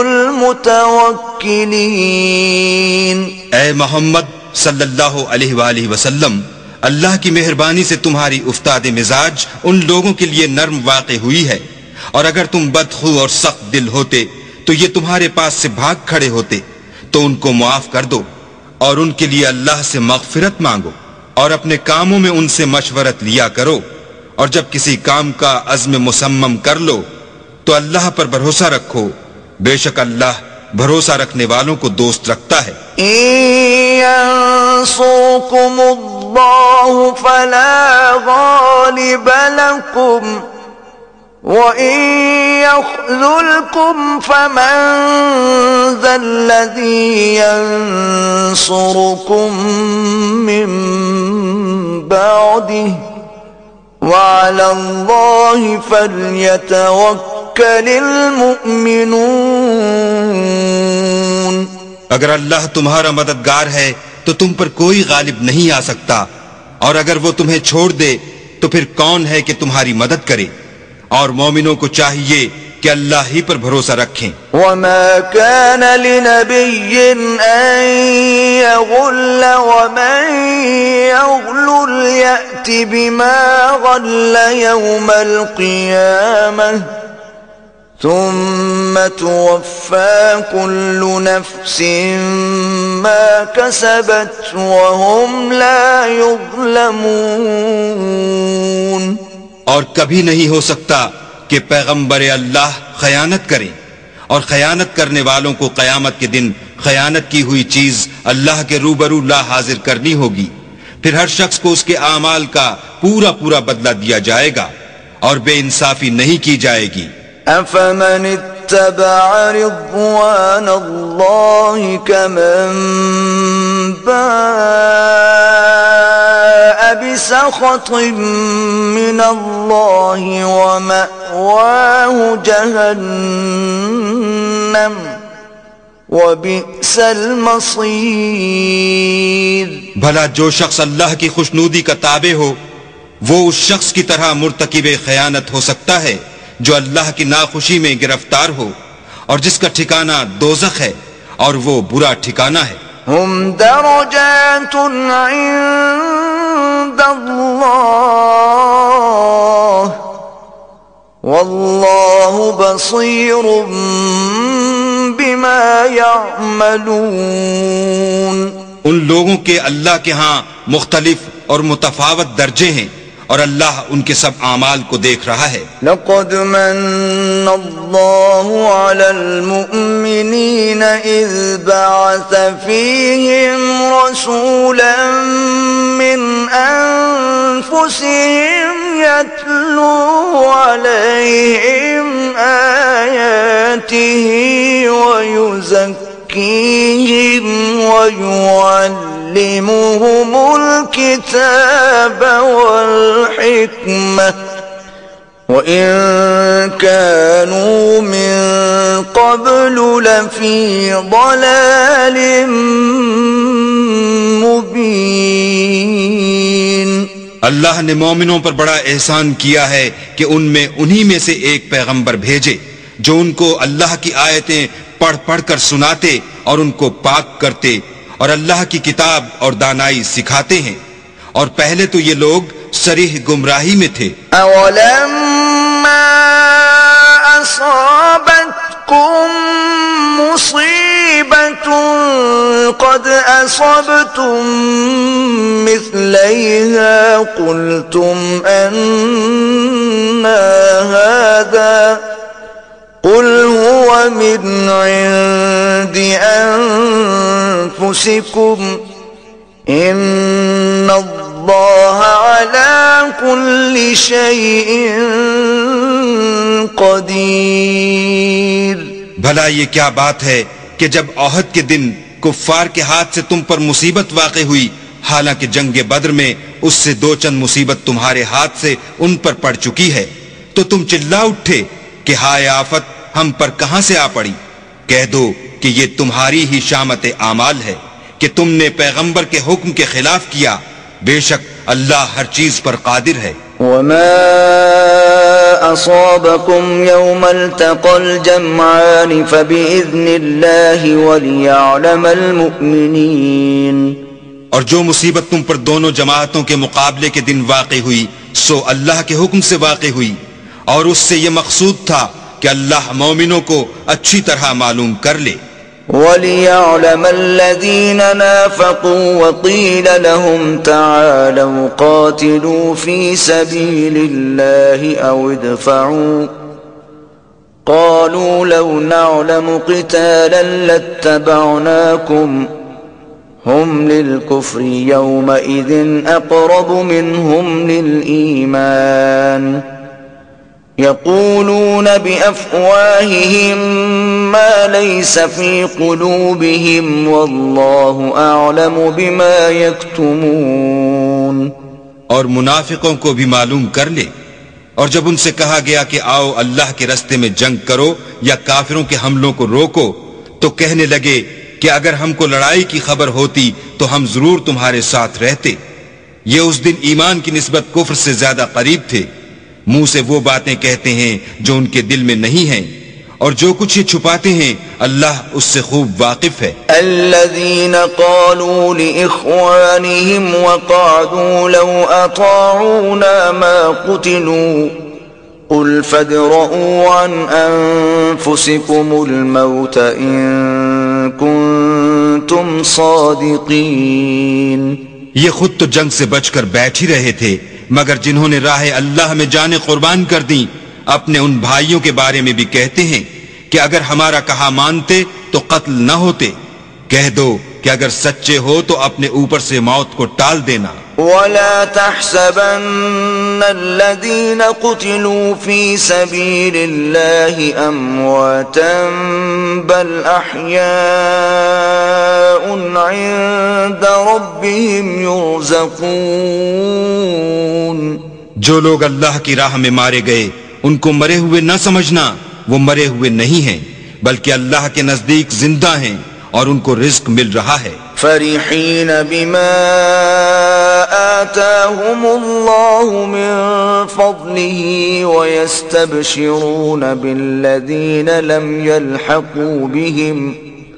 المتوکلین۔ اے محمد صلی اللہ علیہ وآلہ وسلم، اللہ کی مہربانی سے تمہاری افتاد مزاج ان لوگوں کے لیے نرم واقع ہوئی ہے، اور اگر تم بدخو اور سخت دل ہوتے تو یہ تمہارے پاس سے بھاگ کھڑے ہوتے، تو ان کو معاف کر دو اور ان کے لیے اللہ سے مغفرت مانگو، اور اپنے کاموں میں ان سے مشورت لیا کرو، اور جب کسی کام کا عزم مصمم کر لو تو اللہ پر بھروسہ رکھو، بے شک اللہ بھروسہ رکھنے والوں کو دوست رکھتا ہے۔ ينصركم الله فلا غالب لكم وإن يخذلكم فمن ذا الذي ينصركم من بعده وعلى الله فليتوكل المؤمنون۔ اگر اللہ تمہارا مددگار ہے تو تم پر کوئی غالب نہیں آ سکتا، اور اگر وہ تمہیں چھوڑ دے تو پھر کون ہے کہ تمہاری مدد کرے، اور مومنوں کو چاہیے کہ اللہ ہی پر بھروسہ رکھیں۔ وما كان لنبي أن يغل ومن يغل يأت بما غل يوم القيامة ثم توفى كل نفس ما كسبت وهم لا يظلمون۔ اور کبھی نہیں ہو سکتا کہ پیغمبر اللہ خیانت کریں، اور خیانت کرنے والوں کو قیامت کے دن خیانت کی ہوئی چیز اللہ کے روبرو لا حاضر کرنی ہوگی، پھر ہر شخص کو اس کے اعمال کا پورا پورا بدلہ دیا جائے گا، اور بے انصافی نہیں کی جائے گی۔ أفمن اتبع رضوان الله كمن باء بسخط من الله ومأواه جهنم وبئس المصير۔ بھلا جو شخص اللہ کی خوشنودی کا تابع ہو وہ اس شخص کی طرح مرتکب خیانت ہو سکتا ہے جو اللہ کی ناخوشی میں گرفتار ہو، اور جس کا ٹھکانہ دوزخ ہے، اور وہ برا ٹھکانہ ہے۔ ہم درجات عند اللہ واللہ بصیر بما یعملون۔ ان لوگوں کے اللہ کے ہاں مختلف اور متفاوت درجے ہیں، اور اللہ ان کے سب اعمال کو دیکھ رہا ہے۔ لقد من اللہ علی المؤمنین اذ بعث فیہم رسولا من انفسہم یتلو علیہم آیاتہ ویزکیہم ویعلمہم الکتاب والحکمہ وَإِن كَانُوا مِن قَبْلُ لَفِي ضَلَالٍ مُبِينٍ۔ اللہ نے مومنوں پر بڑا احسان کیا ہے کہ ان میں انہی میں سے ایک پیغمبر بھیجے جو ان کو اللہ کی آیتیں پڑھ پڑھ کر سناتے اور ان کو پاک کرتے اور اللہ کی کتاب اور دانائی سکھاتے ہیں، اور پہلے تو یہ لوگ صریح گمراہی میں تھے۔ اولما اصابتکم مصیبت قد اصبتم مثلیہا قلتم انا هذا قل هو من عند انفسکم ان اللہ علی کل شیء قدیر۔ بھلا یہ کیا بات ہے کہ جب احد کے دن کفار کے ہاتھ سے تم پر مصیبت واقع ہوئی، حالانکہ جنگ بدر میں اس سے دو چند مصیبت تمہارے ہاتھ سے ان پر پڑ چکی ہے، تو تم چلا اٹھے کہ ہائے آفت ہم پر کہاں سے آ پڑی؟ کہہ دو کہ یہ تمہاری ہی شامت اعمال ہے کہ تم نے پیغمبر کے حکم کے خلاف کیا، بے شک اللہ ہر چیز پر قادر ہے۔ وما أصابكم يوم التقى الجمعان فبإذن الله وليعلم المؤمنين. اور جو مصیبت تم پر دونوں جماعتوں کے مقابلے کے دن واقع ہوئی سو اللہ کے حکم سے واقع ہوئی، اور اس سے یہ مقصود تھا کہ اللہ مومنوں کو اچھی طرح معلوم کر لے. وَلِيَعْلَمَ الَّذِينَ نَافَقُوا وَقِيلَ لَهُمْ تَعَالَوْا قَاتِلُوا فِي سَبِيلِ اللَّهِ أَوْ ادْفَعُوا قَالُوا لَوْ نَعْلَمُ قِتَالًا لَاتَّبَعْنَاكُمْ هُمْ لِلْكُفْرِ يَوْمَئِذٍ أَقْرَبُ مِنْهُمْ لِلْإِيمَانِ يقولون بأفواههم ما ليس في قلوبهم والله أعلم بما يكتمون. اور منافقوں کو بھی معلوم کر لے. اور جب ان سے کہا گیا کہ آؤ اللہ کے رستے میں جنگ کرو یا کافروں کے حملوں کو روکو تو کہنے لگے کہ اگر ہم کو لڑائی کی خبر ہوتی تو ہم ضرور تمہارے ساتھ رہتے. یہ اس دن ایمان کی نسبت کفر سے زیادہ قریب تھے. منہ سے وہ باتیں کہتے ہیں جو ان کے دل میں نہیں ہیں، اور جو کچھ یہ چھپاتے ہیں اللہ اس سے خوب واقف ہے. الذين قالوا لإخوانهم وقعدوا لو أطاعونا ما قتلوا قل فادرءوا عن أنفسكم الموت إن كنتم صادقين. یہ خود تو جنگ سے بچ کر بیٹھ ہی رہے تھے، مگر جنہوں نے راہ اللہ میں جانیں قربان کر دیں اپنے ان بھائیوں کے بارے میں بھی کہتے ہیں کہ اگر ہمارا کہا مانتے تو قتل نہ ہوتے. کہہ دو کہ اگر سچے ہو تو اپنے اوپر سے موت کو ٹال دینا. ولا تحسبن الذين قتلوا في سبيل الله أمواتا بل أحياء عند ربهم يرزقون. جو لوگ اللہ کی راہ میں مارے گئے ان کو مرے ہوئے نہ سمجھنا، وہ مرے ہوئے نہیں ہیں بلکہ اللہ کے نزدیک زندہ ہیں اور ان کو رزق مل رہا ہے. فرحین بما آتاهم الله من فضله ويستبشرون بالذين لم يلحقوا بهم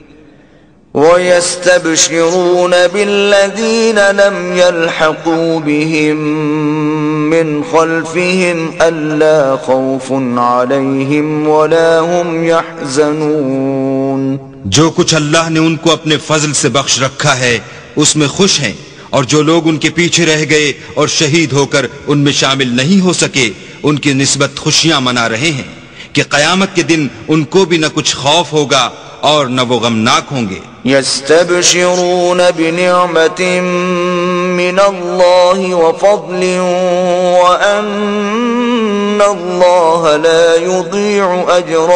ويستبشرون بالذين لم يلحقوا بهم من خلفهم ألا خوف عليهم ولا هم يحزنون. جو کچھ اللہ نے ان کو اپنے فضل سے بخش رکھا ہے اس میں خوش ہیں، اور جو لوگ ان کے پیچھے رہ گئے اور شہید ہو کر ان میں شامل نہیں ہو سکے ان کی نسبت خوشیاں منا رہے ہیں کہ قیامت کے دن ان کو بھی نہ کچھ خوف ہوگا اور نہ وہ غمناک ہوں گے. يستبشرون بنعمة من الله وفضل وأن الله لا يضيع أجر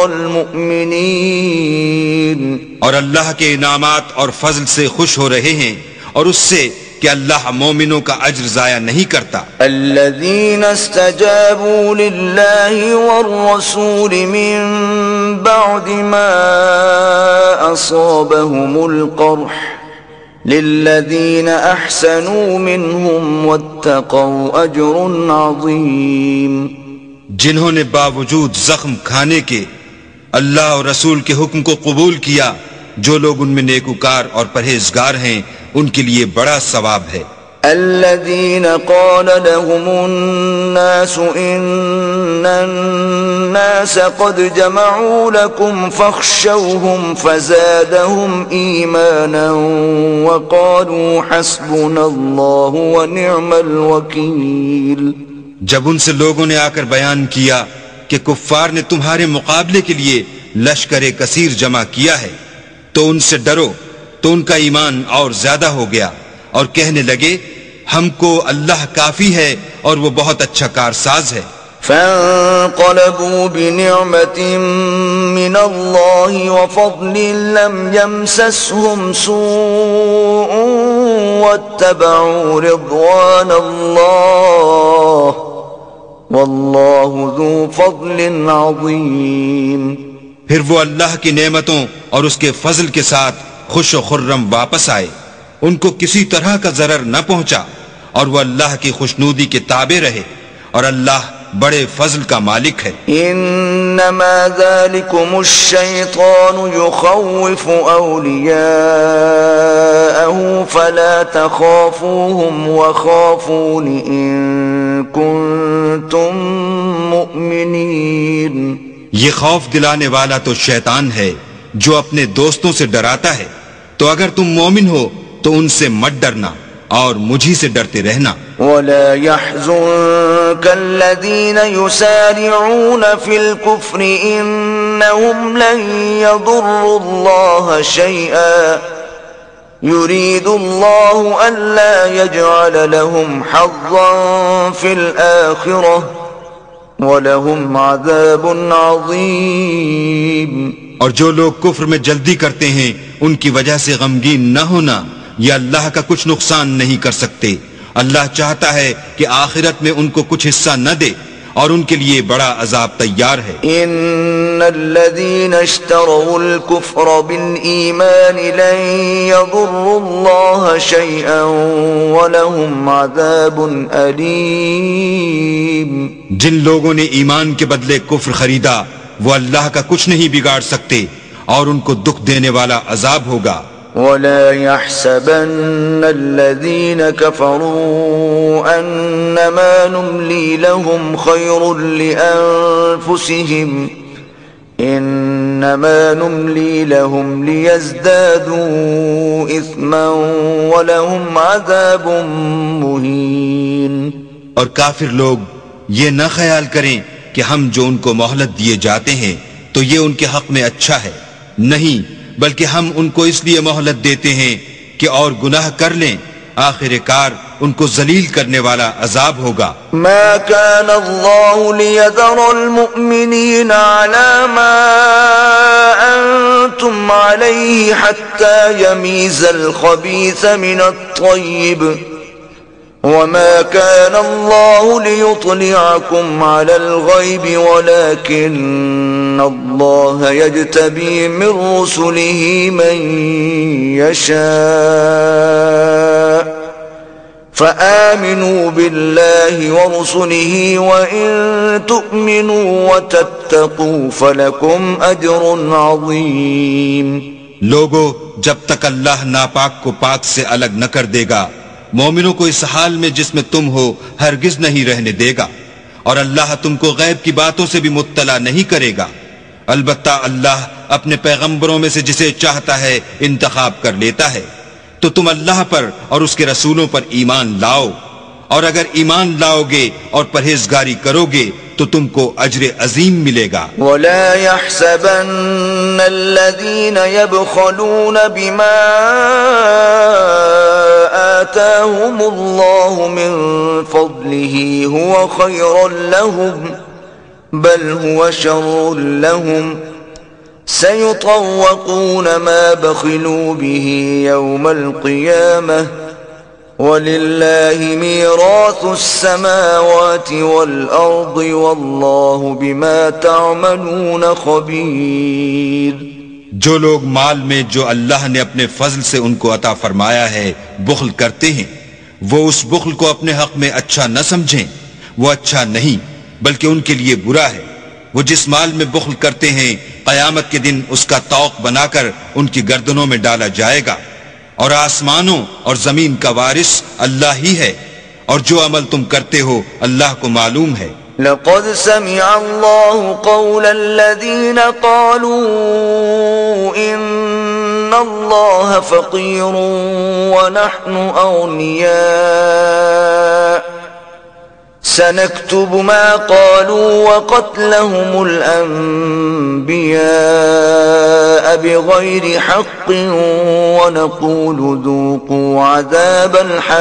المؤمنين. اور اللہ کے انعامات اور فضل سے خوش ہو رہے ہیں اور اس سے کہ اللہ مومنوں کا اجر ضائع نہیں کرتا. الذين استجابوا لله والرسول من بعد ما أصابهم القرح للذين أحسنوا منهم واتقوا أجر عظيم. جنہوں نے باوجود زخم کھانے کے اللہ اور رسول کے حکم کو قبول کیا، جو لوگ ان میں نیکوکار اور پرہیزگار ہیں ان کے لیے بڑا ثواب ہے. الذين قال لهم الناس إن الناس قد جمعوا لكم فاخشوهم فزادهم إيمانا وقالوا حسبنا الله ونعم الوكيل. جب ان سے لوگوں نے آ کر بیان کیا کہ کفار نے تمہارے مقابلے کے لیے لشکر کثیر جمع کیا ہے تو ان سے ڈرو، تو ان کا ایمان اور زیادہ ہو گیا اور کہنے لگے ہم کو اللہ کافی ہے اور وہ بہت اچھا کارساز ہے. فانقلبوا بنعمة من الله وفضل لم يمسسهم سوء واتبعوا رضوان الله والله ذو فضل عظيم. پھر وہ اللہ کی نعمتوں اور اس کے فضل کے ساتھ خوش و خرم واپس آئے، ان کو کسی طرح کا ضرر نہ پہنچا اور وہ اللہ کی خوشنودی کے تابع رہے، اور اللہ بڑے فضل کا مالک ہے۔ انما ذلكم الشیطان یخوف اولیاءه فلا تخافوهم وخافون ان کنتم مؤمنین۔ یہ خوف دلانے والا تو شیطان ہے جو اپنے دوستوں سے ڈراتا ہے، تو اگر تم مومن ہو تو ان سے مت ڈرنا اور مجھی سے ڈرتے رہنا۔ ولا يحزنك الذين يسارعون في الكفر انهم لن يضروا الله شيئا يريد الله الا يجعل لهم حظا في الآخرة وَلَهُمْ عَذَابٌ عَظِيمٌ۔ اور جو لوگ کفر میں جلدی کرتے ہیں ان کی وجہ سے غمگین نہ ہونا، یہ اللہ کا کچھ نقصان نہیں کر سکتے۔ اللہ چاہتا ہے کہ آخرت میں ان کو کچھ حصہ نہ دے اور ان کے لیے بڑا عذاب تیار ہے۔ ان الذين اشتروا الكفر بالایمان لن يضروا الله شيئا ولهم عذاب الیم۔ جن لوگوں نے ایمان کے بدلے کفر خریدا وہ اللہ کا کچھ نہیں بگاڑ سکتے اور ان کو دکھ دینے والا عذاب ہوگا۔ ولا يحسبن الذين كفروا انما نملي لهم خير لانفسهم انما نملي لهم ليزدادوا اثما ولهم عذاب مهين۔ اور کافر لوگ یہ نہ خیال کریں کہ ہم جو ان کو مہلت دیے جاتے ہیں تو یہ ان کے حق میں اچھا ہے، نہیں بلکہ ہم ان کو اس لیے مہلت دیتے ہیں کہ اور گناہ کر لیں، آخر کار ان کو ذلیل کرنے والا عذاب ہوگا۔ ما كان الله ليذر المؤمنين على ما أنتم عليه حتى يميز الخبيث من الطيب وما كان الله ليطلعكم على الغيب ولكن الله يجتبي من رسله من يشاء فآمنوا بالله ورسله وإن تؤمنوا وتتقوا فلكم أجر عظيم۔ لوگو جب تک اللہ ناپاک کو پاک سے الگ نہ کر دے گا مومنوں کو اس حال میں جس میں تم ہو ہرگز نہیں رہنے دے گا، اور اللہ تم کو غیب کی باتوں سے بھی مطلع نہیں کرے گا۔ البتہ اللہ اپنے پیغمبروں میں سے جسے چاہتا ہے انتخاب کر لیتا ہے، تو تم اللہ پر اور اس کے رسولوں پر ایمان لاؤ، اور اگر ایمان لاؤ گے اور پرہیزگاری کرو گے تو تم کو اجر عظیم ملے گا۔ ولا يحسبن الذين يبخلون بما آتاهم الله من فضله هو خيرا لهم بل هو شر لهم سيطوقون ما بخلوا به يوم القيامة وَلِلَّهِ مِيرَاثُ السَّمَاوَاتِ وَالْأَرْضِ وَاللَّهُ بِمَا تَعْمَلُونَ خَبِيرٌ۔ جو لوگ مال میں جو اللہ نے اپنے فضل سے ان کو عطا فرمایا ہے بخل کرتے ہیں، وہ اس بخل کو اپنے حق میں اچھا نہ سمجھیں، وہ اچھا نہیں بلکہ ان کے لیے برا ہے۔ وہ جس مال میں بخل کرتے ہیں قیامت کے دن اس کا طوق بنا کر ان کی گردنوں میں ڈالا جائے گا، اور آسمانوں اور زمین کا وارث اللہ ہی ہے، اور جو عمل تم کرتے ہو اللہ کو معلوم ہے۔ لقد سمع الله قول الذين قالوا إن الله فقير ونحن أغنياء سنكتب ما قالوا وقتلهم الأنبياء بغير حق ونقول ذوقوا عذاب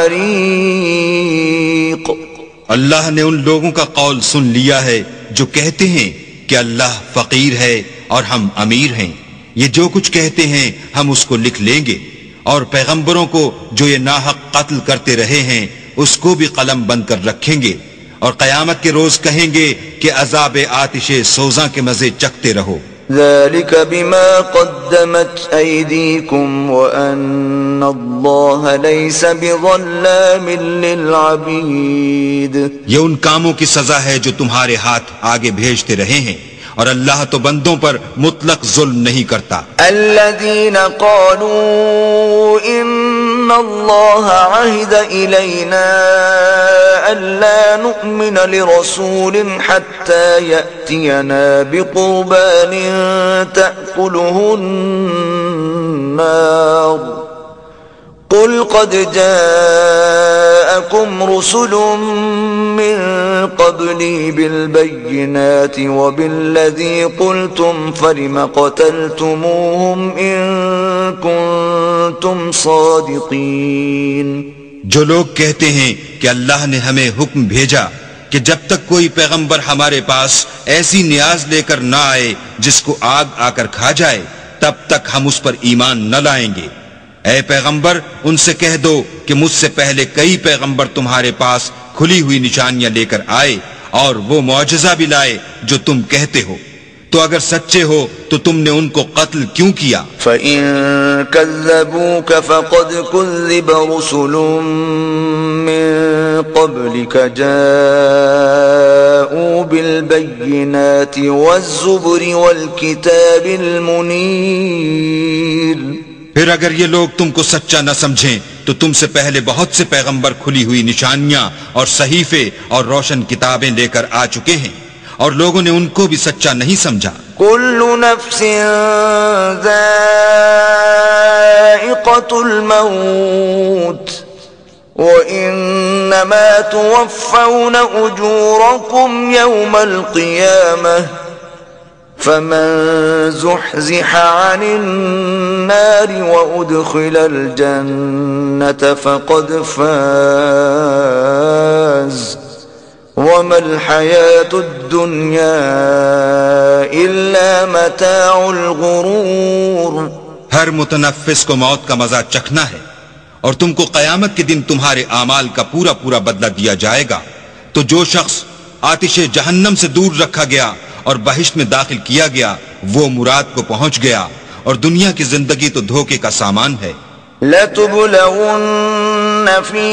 الحريق۔ اللہ نے ان لوگوں کا قول سن لیا ہے جو کہتے ہیں کہ اللہ فقیر ہے اور ہم امیر ہیں، یہ جو کچھ کہتے ہیں ہم اس کو لکھ لیں گے، اور پیغمبروں کو جو یہ ناحق قتل کرتے رہے ہیں اس کو بھی قلم بند کر رکھیں گے، اور قیامت کے روز کہیں گے کہ عذاب آتش سوزاں کے مزے چکھتے رہو۔ ذلك بما قدمت أيديكم وأن الله ليس بظلام للعبيد. یہ ان کاموں کی سزا ہے جو تمہارے ہاتھ آگے بھیجتے رہے ہیں، اور اللہ تو بندوں پر مطلق ظلم نہیں کرتا. الذين قالوا إن الله عهد إلينا ألا نؤمن لرسول حتى يأتينا بقربان تأكله النار قل قد جاءكم رسل من قبلي بالبينات وبالذي قلتم فلم قتلتموهم إن كنتم صادقين. جو لوگ کہتے ہیں کہ اللہ نے ہمیں حکم بھیجا کہ جب تک کوئی پیغمبر ہمارے پاس ایسی نیاز لے کر نہ آئے جس کو آگ آ کر کھا جائے، تب تک ہم اس پر ایمان نہ لائیں گے. اے پیغمبر ان سے کہہ دو کہ مجھ سے پہلے کئی پیغمبر تمہارے پاس کھلی ہوئی نشانیاں لے کر آئے اور وہ معجزہ بھی لائے جو تم کہتے ہو، تو اگر سچے ہو تو تم نے ان کو قتل کیوں کیا؟ فَإِن كَذَّبُوكَ فَقَدْ كُذِّبَ رُسُلٌ مِّن قَبْلِكَ جَاءُوا بِالْبَيِّنَاتِ وَالزُّبُرِ وَالْكِتَابِ الْمُنِيرِ. پھر اگر یہ لوگ تم کو سچا نہ سمجھیں تو تم سے پہلے بہت سے پیغمبر کھلی ہوئی نشانیاں اور صحیفے اور روشن کتابیں لے کر آ چکے ہیں، اور لوگوں نے ان کو بھی سچا نہیں سمجھا. كل نفس ذائقة الموت وإنما توفون أجوركم يوم القيامة فمن زحزح عن النار وأدخل الجنة فقد فاز وما الحياة الدنيا إلا متاع الغرور. ہر متنفس کو موت کا مزہ چکھنا ہے، اور تم کو قیامت کے دن تمہارے اعمال کا پورا پورا بدلہ دیا جائے گا. تو جو شخص آتش جہنم سے دور رکھا گیا اور بہشت میں داخل کیا گیا وہ مراد کو پہنچ گیا، اور دنیا کی زندگی تو دھوکے کا سامان ہے. لَتُبْلَوُنَّ فِي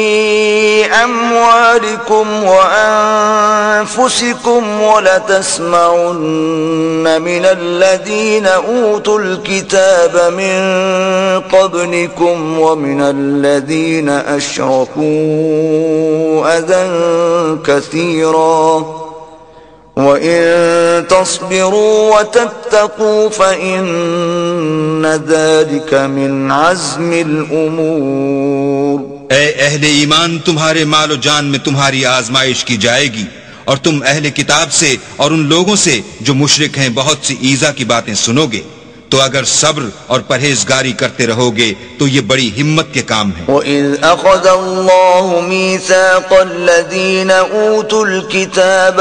أَمْوَالِكُمْ وَأَنفُسِكُمْ وَلَتَسْمَعُنَّ مِنَ الَّذِينَ أُوتُوا الْكِتَابَ مِنْ قَبْلِكُمْ وَمِنَ الَّذِينَ أَشْرَكُوا أَذًى كَثِيرًا وَإِن تَصْبِرُوا وَتَتَّقُوا فَإِنَّ ذَلِكَ مِنْ عَزْمِ الْأُمُورِ. اے اہل ایمان، تمہارے مال و جان میں تمہاری آزمائش کی جائے گی، اور تم اہل کتاب سے اور ان لوگوں سے جو مشرک ہیں بہت سی ایذا کی باتیں سنو گے. تو اگر صبر اور پرہیزگاری کرتے رہو گے تو یہ بڑی ہمت کے کام ہے. وَإِذْ أَخَذَ اللَّهُ مِيثَاقَ الَّذِينَ أُوتُوا الْكِتَابَ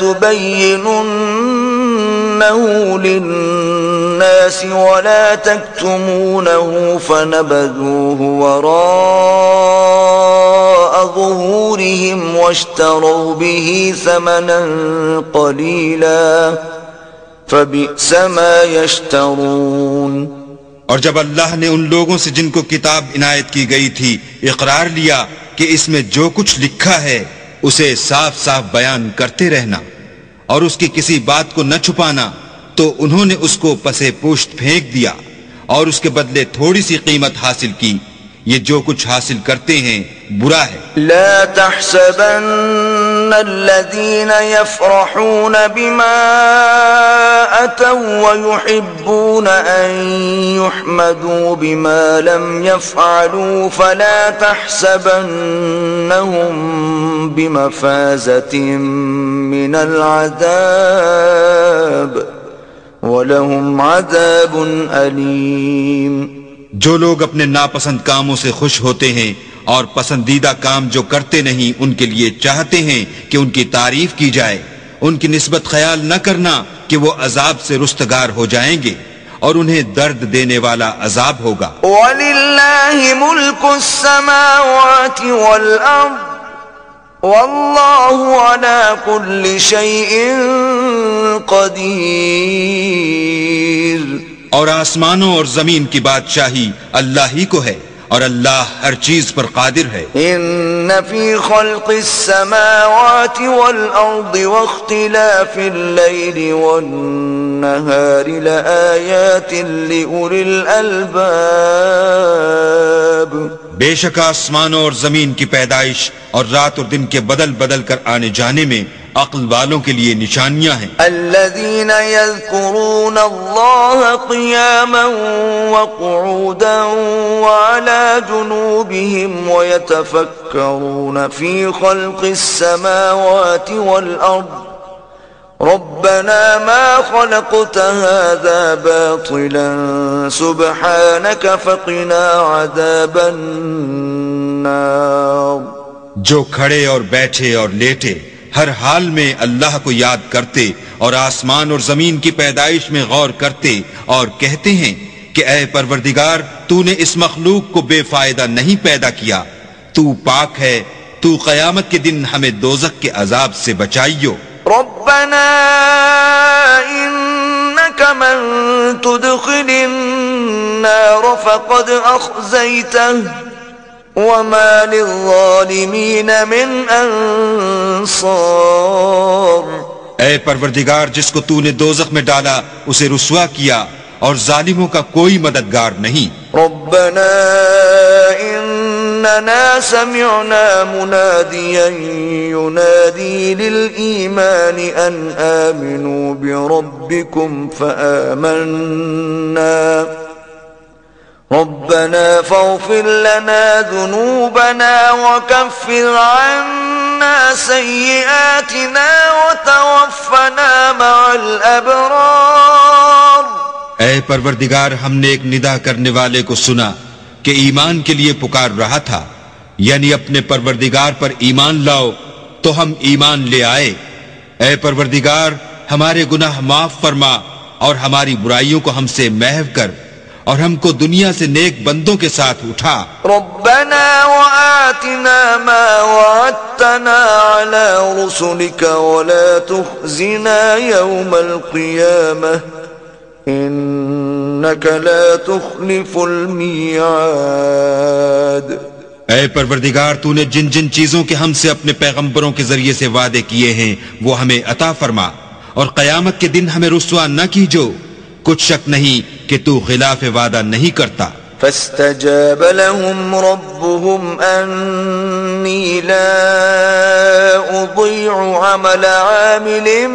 لَتُبَيِّنُنَّهُ لِلنَّاسِ وَلَا تَكْتُمُونَهُ فَنَبَذُوهُ وَرَاءَ ظُهُورِهِمْ وَاشْتَرَوْا بِهِ ثَمَنًا قَلِيلًا فَبِئْسَ مَا يَشْتَرُونَ. اور جب اللہ نے ان لوگوں سے جن کو کتاب عنایت کی گئی تھی اقرار لیا کہ اس میں جو کچھ لکھا ہے اسے صاف صاف بیان کرتے رہنا اور اس کی کسی بات کو نہ چھپانا، تو انہوں نے اس کو پسے پوشت پھینک دیا اور اس کے بدلے تھوڑی سی قیمت حاصل کی. یہ جو کچھ حاصل کرتے ہیں برا ہے. لا تحسبن الذين يفرحون بما أتوا ويحبون أن يحمدوا بما لم يفعلوا فلا تحسبنهم بمفازة من العذاب وَلَهُمْ عَذَابٌ أَلِيمٌ. جو لوگ اپنے ناپسند کاموں سے خوش ہوتے ہیں اور پسندیدہ کام جو کرتے نہیں ان کے لیے چاہتے ہیں کہ ان کی تعریف کی جائے، ان کی نسبت خیال نہ کرنا کہ وہ عذاب سے رستگار ہو جائیں گے اور انہیں درد دینے والا عذاب ہوگا. وَلِلَّهِ مُلْكُ السَّمَاوَاتِ وَالْأَرْضِ واللہ علی کل شیء قدیر. اور آسمانوں اور زمین کی بادشاہی اللہ ہی کو ہے اور اللہ ہر چیز پر قادر ہے. ان فی خلق السماوات والارض واختلاف اللیل والنہار لآیات لأولی الالباب. بے شک آسمانوں اور زمین کی پیدائش اور رات اور دن کے بدل بدل کر آنے جانے میں عقل والوں کے لیے نشانیاں ہیں. الذین یذکرون اللہ قیاما وقعودا وعلی جنوبہم ویتفکرون فی خلق السماوات والارض ربنا ما خلقت هذا باطلا سبحانك فقنا عذاب النار. جو کھڑے اور بیٹھے اور لیٹے ہر حال میں اللہ کو یاد کرتے اور آسمان اور زمین کی پیدائش میں غور کرتے اور کہتے ہیں کہ اے پروردگار تو نے اس مخلوق کو بے فائدہ نہیں پیدا کیا، تو پاک ہے، تو قیامت کے دن ہمیں دوزخ کے عذاب سے بچائیو. ربنا انك من تدخل النار فقد اخزيته وما للظالمین من انصار. اے پروردگار جس کو تو نے دوزخ میں ڈالا اسے رسوا کیا اور ظالموں کا کوئی مددگار نہیں. ربنا اننا سمعنا منادیا ینادی للایمان ان آمنوا بربکم فآمنا ربنا فاغفر لنا ذنوبنا وكفر عنا سيئاتنا وتوفنا مع الأبرار. اے پروردگار ہم نے ایک ندا کرنے والے کو سنا کہ ایمان کے لیے پکار رہا تھا، یعنی اپنے پروردگار پر ایمان لاؤ، تو ہم ایمان لے آئے. اے پروردگار ہمارے گناہ معاف فرما اور ہماری برائیوں کو ہم سے محو کر اور ہم کو دنیا سے نیک بندوں کے ساتھ اٹھا. ربنا وآتنا ما وعدتنا على رسلك ولا تخزنا يوم القيامة إنك لا تخلف الميعاد. اے پروردگار تو نے جن جن چیزوں کے ہم سے اپنے پیغمبروں کے ذریعے سے وعدے کیے ہیں وہ ہمیں عطا فرما اور قیامت کے دن ہمیں رسوا نہ کیجو، کچھ شک نہیں کہ تو خلاف وعدہ نہیں کرتا. فاستجاب لهم ربهم أني لا أضيع عمل عامل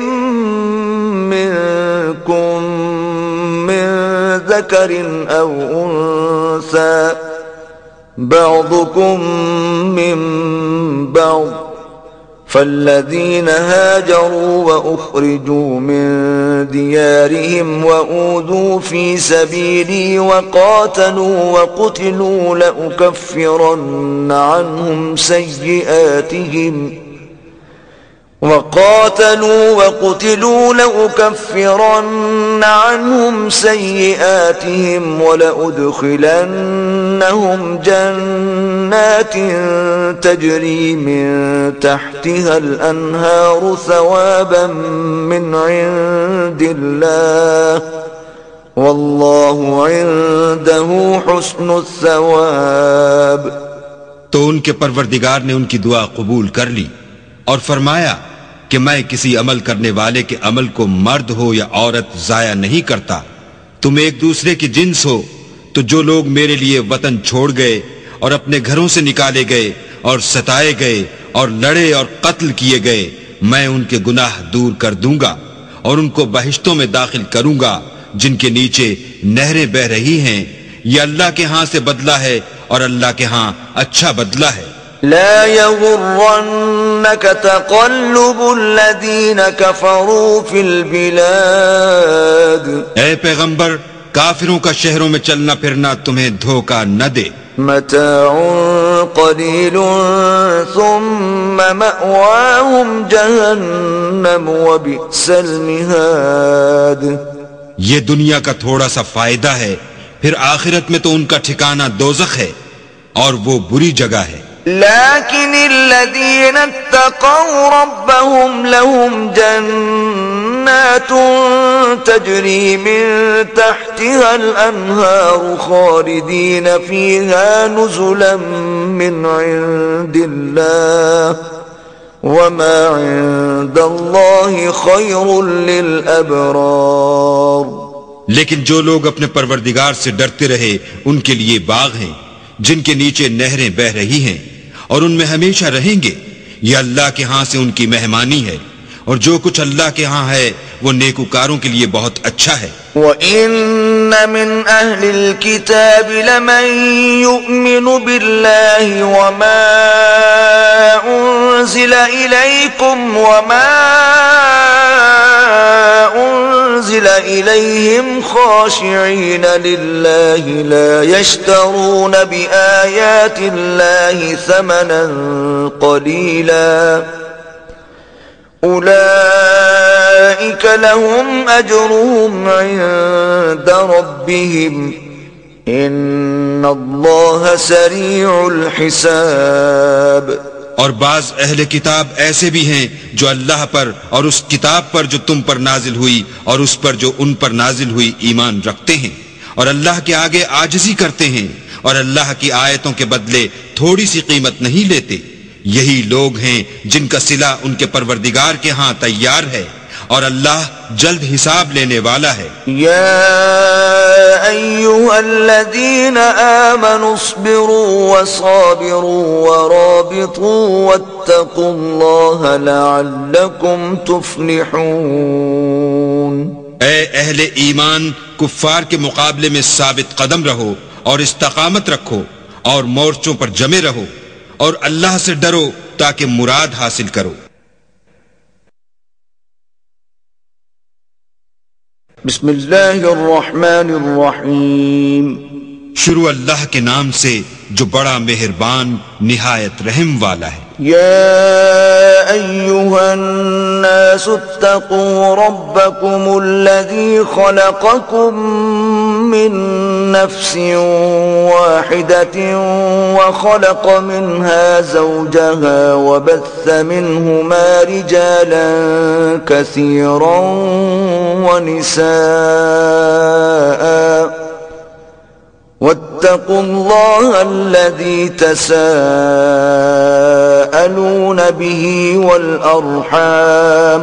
منكم من ذكر أو أنثى بعضكم من بعض فالذين هاجروا وأخرجوا من ديارهم وأوذوا في سبيلي وقاتلوا وقتلوا لأكفرن عنهم سيئاتهم وقاتلوا وقتلوا لأكفرن عنهم سيئاتهم ولأدخلنهم جنات تجري من تحتها الأنهار ثوابا من عند الله والله عنده حسن الثواب. تو ان کے پروردگار نے ان کی دعا قبول کر لی اور فرمایا کہ میں کسی عمل کرنے والے کے عمل کو مرد ہو یا عورت ضائع نہیں کرتا. تم ایک دوسرے کی جنس ہو، تو جو لوگ میرے لیے وطن چھوڑ گئے اور اپنے گھروں سے نکالے گئے اور ستائے گئے اور لڑے اور قتل کیے گئے، میں ان کے گناہ دور کر دوں گا اور ان کو بہشتوں میں داخل کروں گا جن کے نیچے نہریں بہ رہی ہیں. یہ اللہ کے ہاں سے بدلہ ہے اور اللہ کے ہاں اچھا بدلہ ہے. لا يغرنك تقلب الذين كفروا في البلاد. اے پیغمبر کافروں کا شہروں میں چلنا پھرنا تمہیں دھوکہ نہ دے. متاع قلیل ثم مأواهم جہنم وبئس المہاد. یہ دنیا کا تھوڑا سا فائدہ ہے، پھر آخرت میں تو ان کا ٹھکانہ دوزخ ہے اور وہ بری جگہ ہے. لكن الذين اتقوا ربهم لهم جنات تجري من تحتها الأنهار خالدين فيها نزلا من عند الله وما عند الله خير للأبرار. لیکن جو لوگ اپنے پروردگار سے ڈرتے رہے ان کے لیے باغ ہیں جن کے نیچے نہریں بہ رہی ہیں اور ان میں ہمیشہ رہیں گے. یہ اللہ کے ہاں سے ان کی مہمانی ہے اور جو کچھ اللہ کے ہاں ہے وہ نیکوکاروں کے لیے بہت اچھا ہے. وَإِنَّ مِنْ أَهْلِ الْكِتَابِ لَمَنْ يُؤْمِنُ بِاللَّهِ وَمَا أُنزِلَ إِلَيْكُمْ وَمَا أُنزِلَ إِلَيْهِمْ خَاشِعِينَ لِلَّهِ لَا يَشْتَرُونَ بِآيَاتِ اللَّهِ ثَمَنًا قَلِيلًا أولئك لهم أجرهم عند ربهم إن الله سريع الحساب. اور بعض اہل کتاب ایسے بھی ہیں جو اللہ پر اور اس کتاب پر جو تم پر نازل ہوئی اور اس پر جو ان پر نازل ہوئی ایمان رکھتے ہیں اور اللہ کے آگے عاجزی کرتے ہیں اور اللہ کی آیتوں کے بدلے تھوڑی سی قیمت نہیں لیتے. یہی لوگ ہیں جن کا صلہ ان کے پروردگار کے ہاں تیار ہے اور اللہ جلد حساب لینے والا ہے. یا ایھا الذین آمنوا اصبروا وصابروا ورابطوا واتقوا اللہ لعلکم تفلحون. اے اہل ایمان کفار کے مقابلے میں ثابت قدم رہو اور استقامت رکھو اور مورچوں پر جمے رہو اور اللہ سے ڈرو تاکہ مراد حاصل کرو. بسم اللہ الرحمن الرحیم. شروع اللہ کے نام سے جو بڑا مہربان نہایت رحم والا ہے. یا ایھا الناس اتقوا ربکم الذی خلقکم من نفس واحدة وخلق منها زوجها وبث منهما رجالا كثيرا ونساء واتقوا الله الذي تساءلون به والأرحام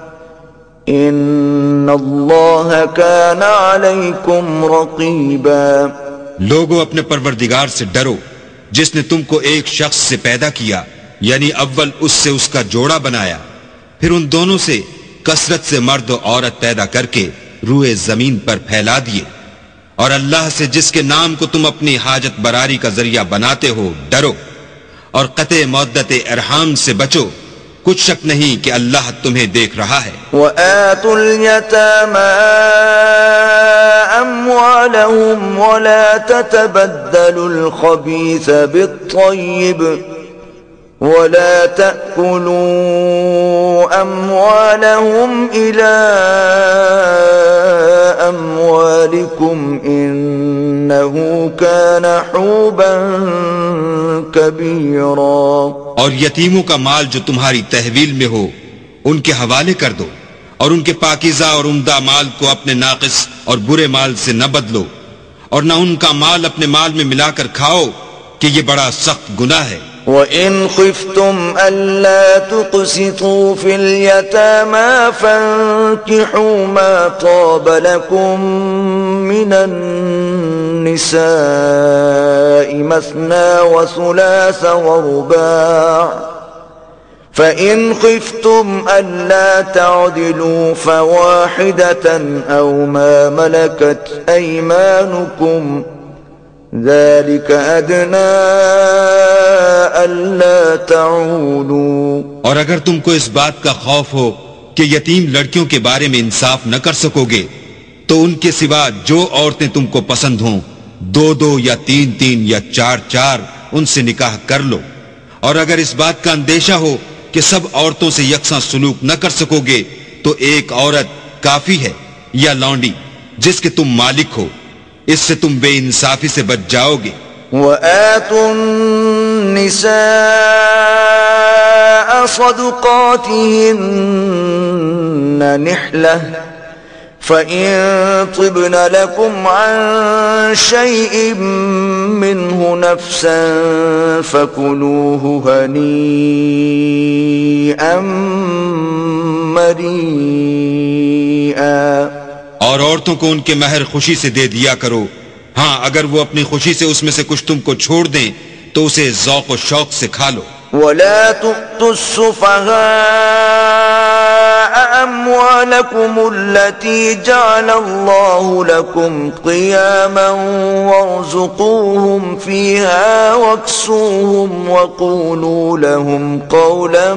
ان اللہ کان علیکم رقیبا. لوگوں اپنے پروردگار سے ڈرو جس نے تم کو ایک شخص سے پیدا کیا یعنی اول اس سے اس کا جوڑا بنایا پھر ان دونوں سے کثرت سے مرد و عورت پیدا کر کے روئے زمین پر پھیلا دیے. اور اللہ سے جس کے نام کو تم اپنی حاجت براری کا ذریعہ بناتے ہو ڈرو اور قطع مودت ارحام سے بچو. کچھ شک نہیں کہ اللہ تمہیں دیکھ رہا ہے. وَآتُوا الْيَتَامَى أَمْوَالَهُمْ وَلَا تَتَبَدَّلُوا الْخَبِيثَ بِالطَّيِّبِ وَلَا تَأْكُلُوا أَمْوَالَهُمْ إِلَى أَمْوَالِكُمْ إِنَّهُ كَانَ حُوبًا كَبِيرًا. اور یتیموں کا مال جو تمہاری تحویل میں ہو ان کے حوالے کر دو اور ان کے پاکیزہ اور عمدہ مال کو اپنے ناقص اور برے مال سے نہ بدلو اور نہ ان کا مال اپنے مال میں ملا کر کھاؤ کہ یہ بڑا سخت گناہ ہے. وَإِنْ خِفْتُمْ أَلَّا تُقْسِطُوا فِي الْيَتَامَى فَانكِحُوا مَا طَابَ لَكُم مِّنَ النِّسَاءِ مَثْنَىٰ وَثُلَاثَ وَرُبَاعَ فَإِنْ خِفْتُمْ أَلَّا تَعْدِلُوا فَوَاحِدَةً أَوْ مَا مَلَكَتْ أَيْمَانُكُمْ ذَلِكَ أَدْنَىٰ أَلَّا تَعُولُوا. اور اگر تم کو اس بات کا خوف ہو کہ یتیم لڑکیوں کے بارے میں انصاف نہ کر سکو گے تو ان کے سوا جو عورتیں تم کو پسند ہوں دو دو یا تین تین یا چار چار ان سے نکاح کر لو. اور اگر اس بات کا اندیشہ ہو کہ سب عورتوں سے یکساں سلوک نہ کر سکو گے تو ایک عورت کافی ہے یا لونڈی جس کے تم مالک ہو. اس سے تم بے انصافی سے بچ جاؤ گے. وآتوا النساء صدقاتهن نحلة فإن طبن لكم عن شيء منه نفسا فكلوه هنيئا مريئا. اور عورتوں کو ان کے مہر خوشی سے دے دیا کرو. ہاں اگر وہ اپنی خوشی سے اس میں سے کچھ تم کو چھوڑ دیں تو اسے ذوق و شوق سے کھا لو. ولا تؤتوا السفهاء أموالكم التي جعل الله لكم قياما وارزقوهم فيها واكسوهم وقولوا لهم قولا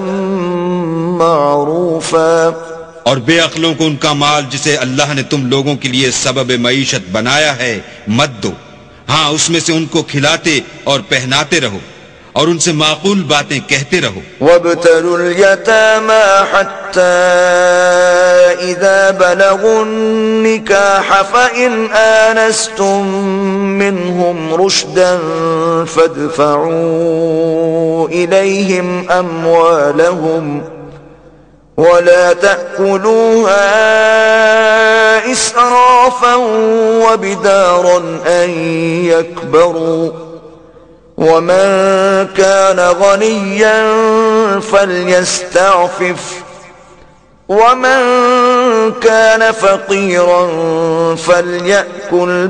معروفا. اور بے عقلوں کو ان کا مال جسے اللہ نے تم لوگوں کے لیے سبب معیشت بنایا ہے مت دو. ہاں اس میں سے ان کو کھلاتے اور پہناتے رہو اور ان سے معقول باتیں کہتے رہو. وابتلوا اليتامى حتى إذا بلغوا النكاح فإن آنستم منهم رشدا فادفعوا إليهم أموالهم ولا تأكلوها إسرافا وبدارا أن يكبروا ومن كان غنيا فليستعفف ومن كان فقيرا فليأكل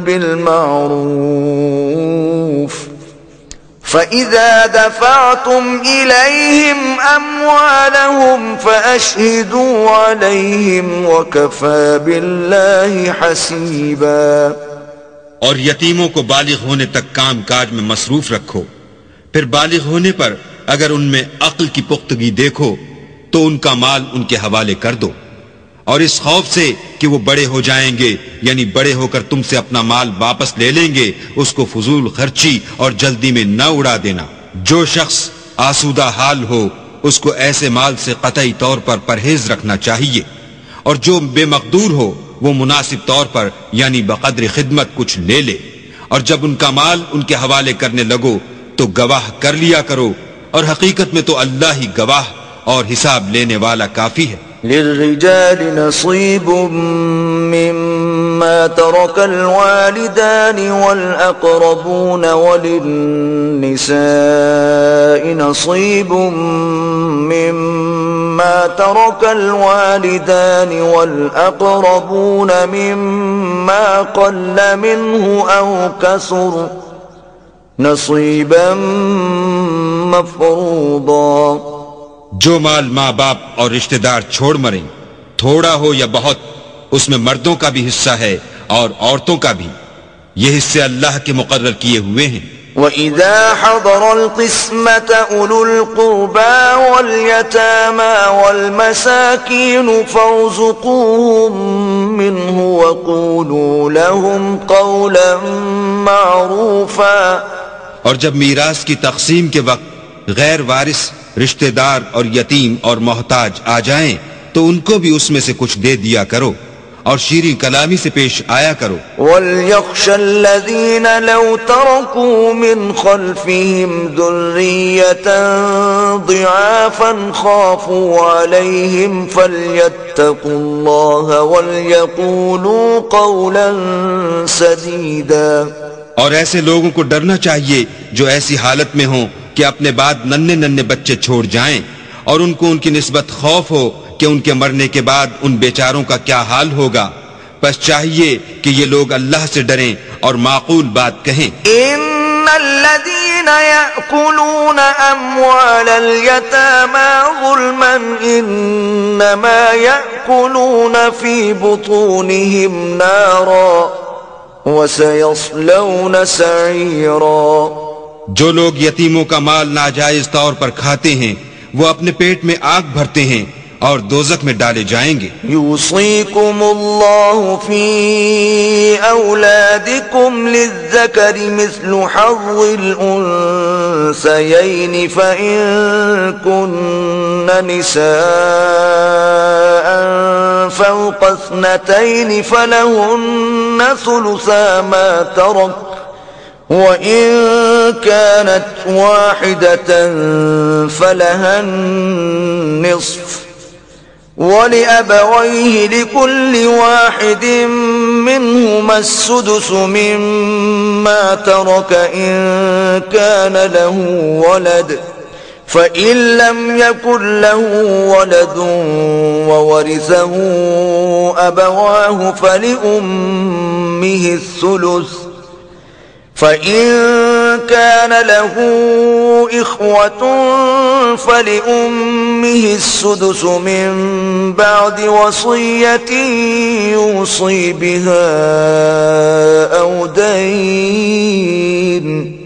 بالمعروف فإذا دفعتم إليهم أموالهم فأشهدوا عليهم وكفى بالله حسيبا. اور یتیموں کو بالغ ہونے تک کام کاج میں مصروف رکھو. پھر بالغ ہونے پر اگر ان میں عقل کی پختگی دیکھو تو ان کا مال ان کے حوالے کر دو، اور اس خوف سے کہ وہ بڑے ہو جائیں گے یعنی بڑے ہو کر تم سے اپنا مال واپس لے لیں گے اس کو فضول خرچی اور جلدی میں نہ اڑا دینا. جو شخص آسودہ حال ہو اس کو ایسے مال سے قطعی طور پر پرہیز رکھنا چاہیے، اور جو بے مقدور ہو وہ مناسب طور پر یعنی بقدر خدمت کچھ لے لے. اور جب ان کا مال ان کے حوالے کرنے لگو تو گواہ کر لیا کرو، اور حقیقت میں تو اللہ ہی گواہ اور حساب لینے والا کافی ہے. للرجال نصيب مما ترك الوالدان والأقربون وللنساء نصيب مما ترك الوالدان والأقربون مما قل منه أو كثر نصيبا مفروضا. جو مال ماں باپ اور رشتہ دار چھوڑ مریں تھوڑا ہو یا بہت اس میں مردوں کا بھی حصہ ہے اور عورتوں کا بھی. یہ حصے اللہ کے مقرر کیے ہوئے ہیں. وَإِذَا حَضَرَ الْقِسْمَةَ أُولُو الْقُرْبَى وَالْيَتَامَى وَالْمَسَاكِينُ فَارْزُقُوهُم مِّنْهُ وَقُولُوا لَهُمْ قَوْلًا مَّعْرُوفًا. اور جب میراث کی تقسیم کے وقت غیر وارث رشتہ دار اور یتیم اور محتاج آ جائیں تو ان کو بھی اس میں سے کچھ دے دیا کرو اور شیریں کلامی سے پیش آیا کرو. وَلْيَخْشَ الَّذِينَ لَوْ تَرَكُوا مِنْ خَلْفِهِمْ ذُرِّيَّةً ضِعَافًا خَافُوا عَلَيْهِمْ فَلْيَتَّقُوا اللَّهَ وَلْيَقُولُوا قَوْلًا سَدِيدًا. اور ایسے لوگوں کو ڈرنا چاہیے جو ایسی حالت میں ہوں کہ اپنے بعد ننھے ننھے بچے چھوڑ جائیں اور ان کو ان کی نسبت خوف ہو کہ ان کے مرنے کے بعد ان بیچاروں کا کیا حال ہوگا. بس چاہیے کہ یہ لوگ اللہ سے ڈریں اور معقول بات کہیں. ان الذين يأكلون اموال اليتامى ظلما انما يأكلون في بطونهم نارا وسيصلون سعيرا. جو لوگ یتیموں کا مال ناجائز طور پر کھاتے ہیں وہ اپنے پیٹ میں آگ بھرتے ہیں اور دوزخ میں ڈالے جائیں گے. یوصیکم اللہ فی اولادکم للذکر مثل حظ الانثیین فإن کن نساء فوق اثنتین فلہن ثلثا ما ترک وإن كانت واحدة فلها النصف ولأبويه لكل واحد منهما السدس مما ترك إن كان له ولد فإن لم يكن له ولد وورثه أبواه فلأمه الثلث فإن كان له إخوة فلأمه السدس من بعد وصية يوصي بها أو دين.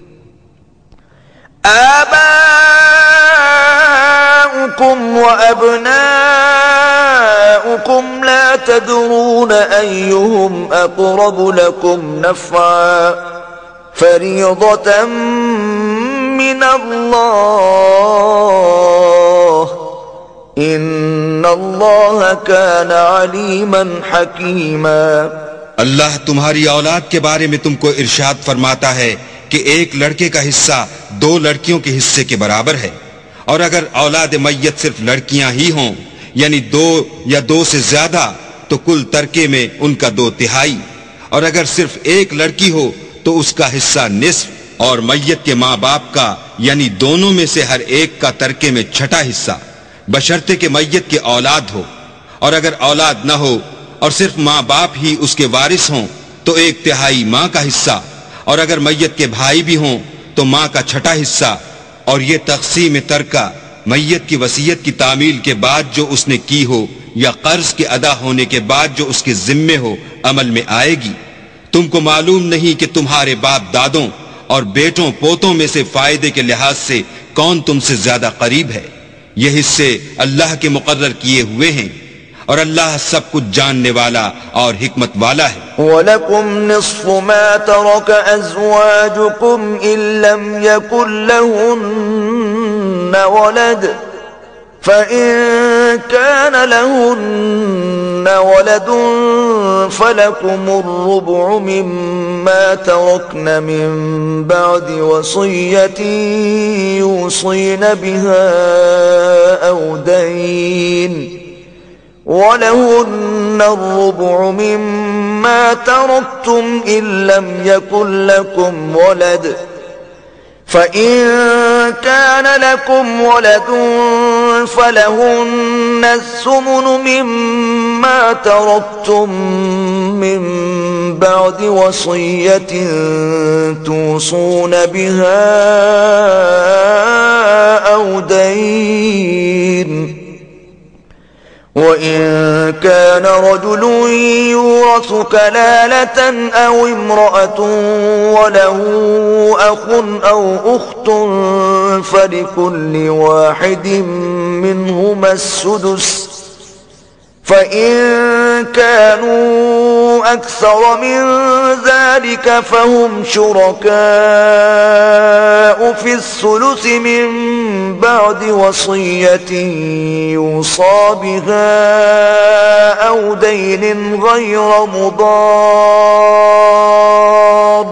آباؤكم وأبناؤكم لا تدرون أيهم أقرب لكم نفعا فريضة من الله إن الله كان عليما حكيما. اللہ تمہاری اولاد کے بارے میں تم کو ارشاد فرماتا ہے کہ ایک لڑکے کا حصہ دو لڑکیوں کے حصے کے برابر ہے، اور اگر اولاد میت صرف لڑکیاں ہی ہوں یعنی دو یا دو سے زیادہ تو کل ترکے میں ان کا دو تہائی، اور اگر صرف ایک لڑکی ہو تو اس کا حصہ نصف، اور میت کے ماں باپ کا یعنی دونوں میں سے ہر ایک کا ترکے میں چھٹا حصہ، بشرطے کہ میت کے اولاد ہو، اور اگر اولاد نہ ہو اور صرف ماں باپ ہی اس کے وارث ہوں تو ایک تہائی ماں کا حصہ، اور اگر میت کے بھائی بھی ہوں تو ماں کا چھٹا حصہ. اور یہ تقسیم ترکہ میت کی وصیت کی تعمیل کے بعد جو اس نے کی ہو یا قرض کے ادا ہونے کے بعد جو اس کے ذمے ہو عمل میں آئے گی. تم کو معلوم نہیں کہ تمہارے باپ دادوں اور بیٹوں پوتوں میں سے فائدے کے لحاظ سے کون تم سے زیادہ قریب ہے. یہ حصے اللہ کے مقرر کیے ہوئے ہیں، اور اللہ سب کچھ جاننے والا اور حکمت والا ہے. وَلَكُمْ نِصْفُ مَا تَرَكَ أَزْوَاجُكُمْ إِن لَّمْ يَكُن لَّهُنَّ وَلَدٌ فَإِن كَانَ لَهُنَّ وَلَدٌ فَلَكُمُ الرُّبُعُ مِمَّا تَرَكْنَ مِن بَعْدِ وَصِيَّةٍ يُوصِينَ بِهَا أَوْ دَيْنٍ وَلَهُنَّ الرُّبُعُ مِمَّا تَرَكْتُمْ إِن لَّمْ يَكُن لَّكُمْ وَلَدٌ فَإِن كَانَ لَكُمْ وَلَدٌ فَلَهُنَّ الثُّمُنُ مِمَّا تَرَكْتُم مِّن بَعْدِ وَصِيَّةٍ تُوصُونَ بِهَا أَوْ دَيْنٍ. وَإِن كَانَ رَجُلٌ يُورَثُ كَلَالَةً أَوْ امْرَأَةٌ وَلَهُ أَخٌ أَوْ أُخْتٌ فَلِكُلِّ وَاحِدٍ مِّنْهُمَا السُّدُسُ فَإِن كَانُوا أَكْثَرَ مِن ذَلِكَ فَهُمْ شُرَكَاءُ فِي الثُّلُثِ مِن بَعْدِ وَصِيَّةٍ يُوصَى بِهَا أَوْ دَيْنٍ غَيْرَ مُضَارٍّ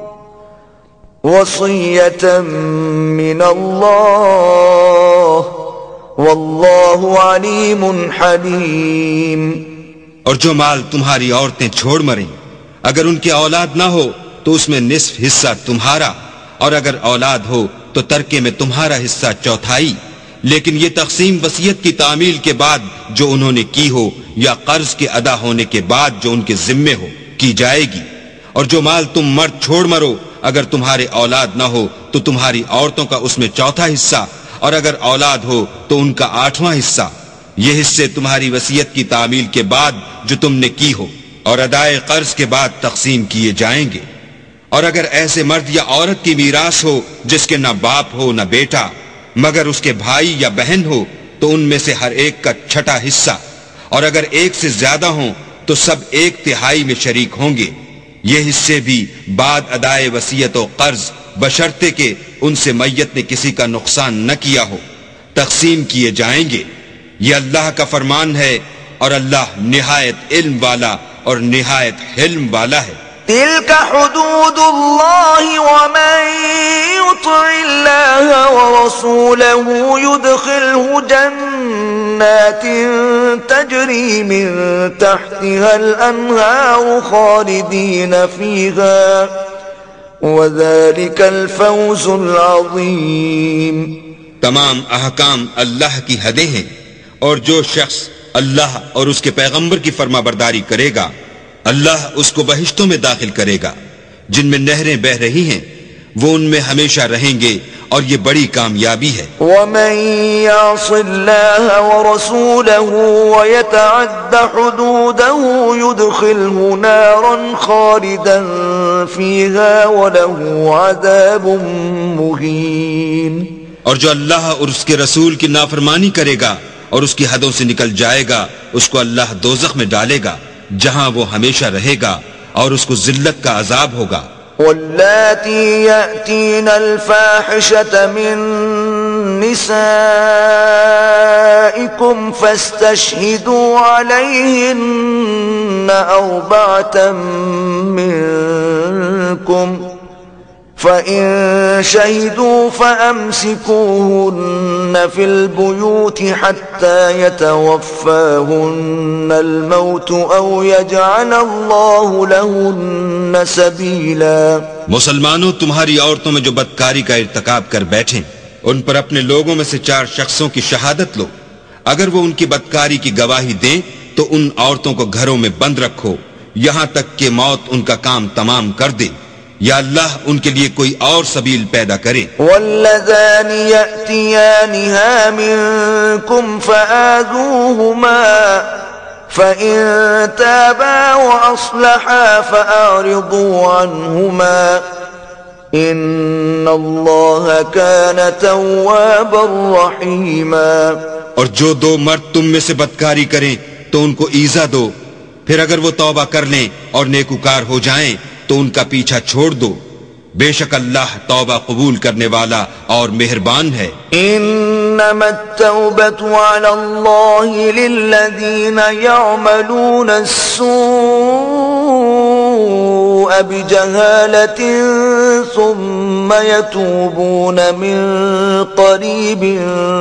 وَصِيَّةً مِّنَ اللَّهِ وَاللَّهُ عَلِيمٌ حَلِيمٌ. اور جو مال تمہاری عورتیں چھوڑ مریں اگر ان کی اولاد نہ ہو تو اس میں نصف حصہ تمہارا، اور اگر اولاد ہو تو ترکے میں تمہارا حصہ چوتھائی. لیکن یہ تقسیم وصیت کی تعمیل کے بعد جو انہوں نے کی ہو یا قرض کے ادا ہونے کے بعد جو ان کے ذمے ہو کی جائے گی. اور جو مال تم مرد چھوڑ مرو اگر تمہارے اولاد نہ ہو تو تمہاری عورتوں کا اس میں چوتھا حصہ، اور اگر اولاد ہو تو ان کا آٹھواں حصہ. یہ حصے تمہاری وصیت کی تعمیل کے بعد جو تم نے کی ہو اور ادائے قرض کے بعد تقسیم کیے جائیں گے. اور اگر ایسے مرد یا عورت کی میراث ہو جس کے نہ باپ ہو نہ بیٹا مگر اس کے بھائی یا بہن ہو تو ان میں سے ہر ایک کا چھٹا حصہ، اور اگر ایک سے زیادہ ہوں تو سب ایک تہائی میں شریک ہوں گے. یہ حصے بھی بعد ادائے وصیت و قرض بشرطے کہ ان سے میت نے کسی کا نقصان نہ کیا ہو تقسیم کیے جائیں گے. یہ اللہ کا فرمان ہے اور اللہ نہایت علم والا اور نہایت حلم والا ہے. تلك حدود الله ومن يطع الله ورسوله يدخله جنات تجري من تحتها الأنهار خالدين فيها وذلك الفوز العظيم. تمام احکام اللہ کی حدیں ہیں، اور جو شخص اللہ اور اس کے پیغمبر کی فرما برداری کرے گا اللہ اس کو بہشتوں میں داخل کرے گا جن میں نہریں بہ رہی ہیں، وہ ان میں ہمیشہ رہیں گے اور یہ بڑی کامیابی ہے. ومن يعص الله ورسوله ويتعد حدوده يدخله نارا خالدا فيها وله عذاب مهين. اور جو اللہ اور اس کے رسول کی نافرمانی کرے گا اور اس کی حدوں سے نکل جائے گا اس کو اللہ دوزخ میں ڈالے گا جہاں وہ ہمیشہ رہے گا اور اس کو ذلت کا عذاب ہوگا. واللاتي يأتين الفاحشة من نسائكم فاستشهدوا عليهن أربعة منكم فإن شهدوا فأمسكوهن في البيوت حتى يتوفاهن الموت أو يجعل الله لهن سبيلا. مسلمانوں، تمہاری عورتوں میں جو بدکاری کا ارتکاب کر بیٹھیں ان پر اپنے لوگوں میں سے چار شخصوں کی شہادت لو. اگر وہ ان کی بدکاری کی گواہی دیں تو ان عورتوں کو گھروں میں بند رکھو یہاں تک کہ موت ان کا کام تمام کر دے یا اللہ ان کے لیے کوئی اور سبیل پیدا کرے. واللذان يأتيانها منكم فآذوهما فإن تابا وأصلحا فأعرضوا عنهما إن الله كان توابا رحيما. اور جو دو مرد تم میں سے بدکاری کریں تو ان کو ایذا دو، پھر اگر وہ توبہ کر لیں اور نیکوکار ہو جائیں تو ان کا پیچھا چھوڑ دو، بے شک اللہ توبہ قبول کرنے والا اور مہربان ہے. انما التوبة على الله للذين يعملون السوء بجهالة ثم يتوبون من قريب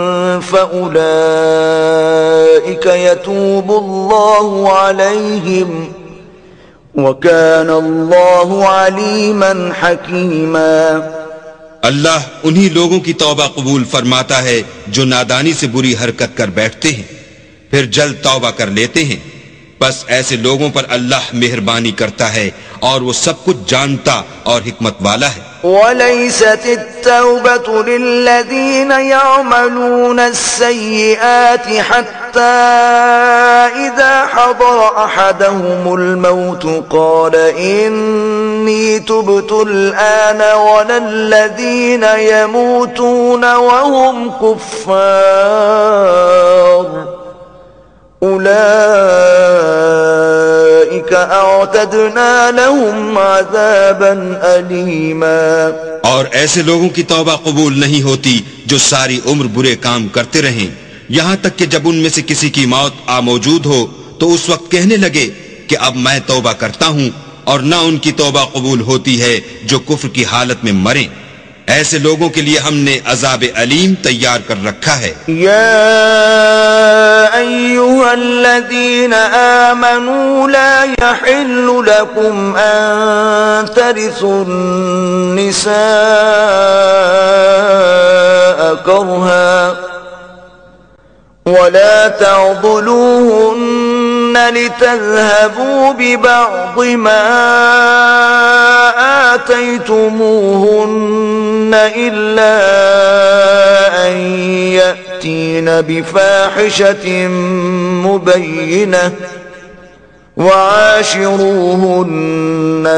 فأولئك يتوب الله عليهم وَكَانَ اللَّهُ عَلِيمًا حَكِيمًا. اللہ انہی لوگوں کی توبہ قبول فرماتا ہے جو نادانی سے بری حرکت کر بیٹھتے ہیں پھر جلد توبہ کر لیتے ہیں، بس ایسے لوگوں پر اللہ مہربانی کرتا ہے اور وہ سب کچھ جانتا اور حکمت والا ہے. وَلَيْسَتِ التَّوْبَةُ لِلَّذِينَ يَعْمَلُونَ السَّيِّئَاتِ حَتَّى إِذَا حَضَرَ أَحَدَهُمُ الْمَوْتُ قَالَ إِنِّي تُبْتُ الْآنَ وَلَا الَّذِينَ يَمُوتُونَ وَهُمْ كُفَّارٌ أولئك أعتدنا لهم عذابا أليما. اور ایسے لوگوں کی توبہ قبول نہیں ہوتی جو ساری عمر برے کام کرتے رہیں یہاں تک کہ جب ان میں سے کسی کی موت آ موجود ہو تو اس وقت کہنے لگے کہ اب میں توبہ کرتا ہوں، اور نہ ان کی توبہ قبول ہوتی ہے جو کفر کی حالت میں مریں. ایسے لوگوں کے لیے ہم نے عذاب علیم تیار کر رکھا ہے. یا ایھا الذین آمنوا لا یحل لکم ان ترثوا النساء کرها ولا تعضلوهن لتذهبوا ببعض ما آتيتموهن إلا أن يأتين بفاحشة مبينة وعاشروهن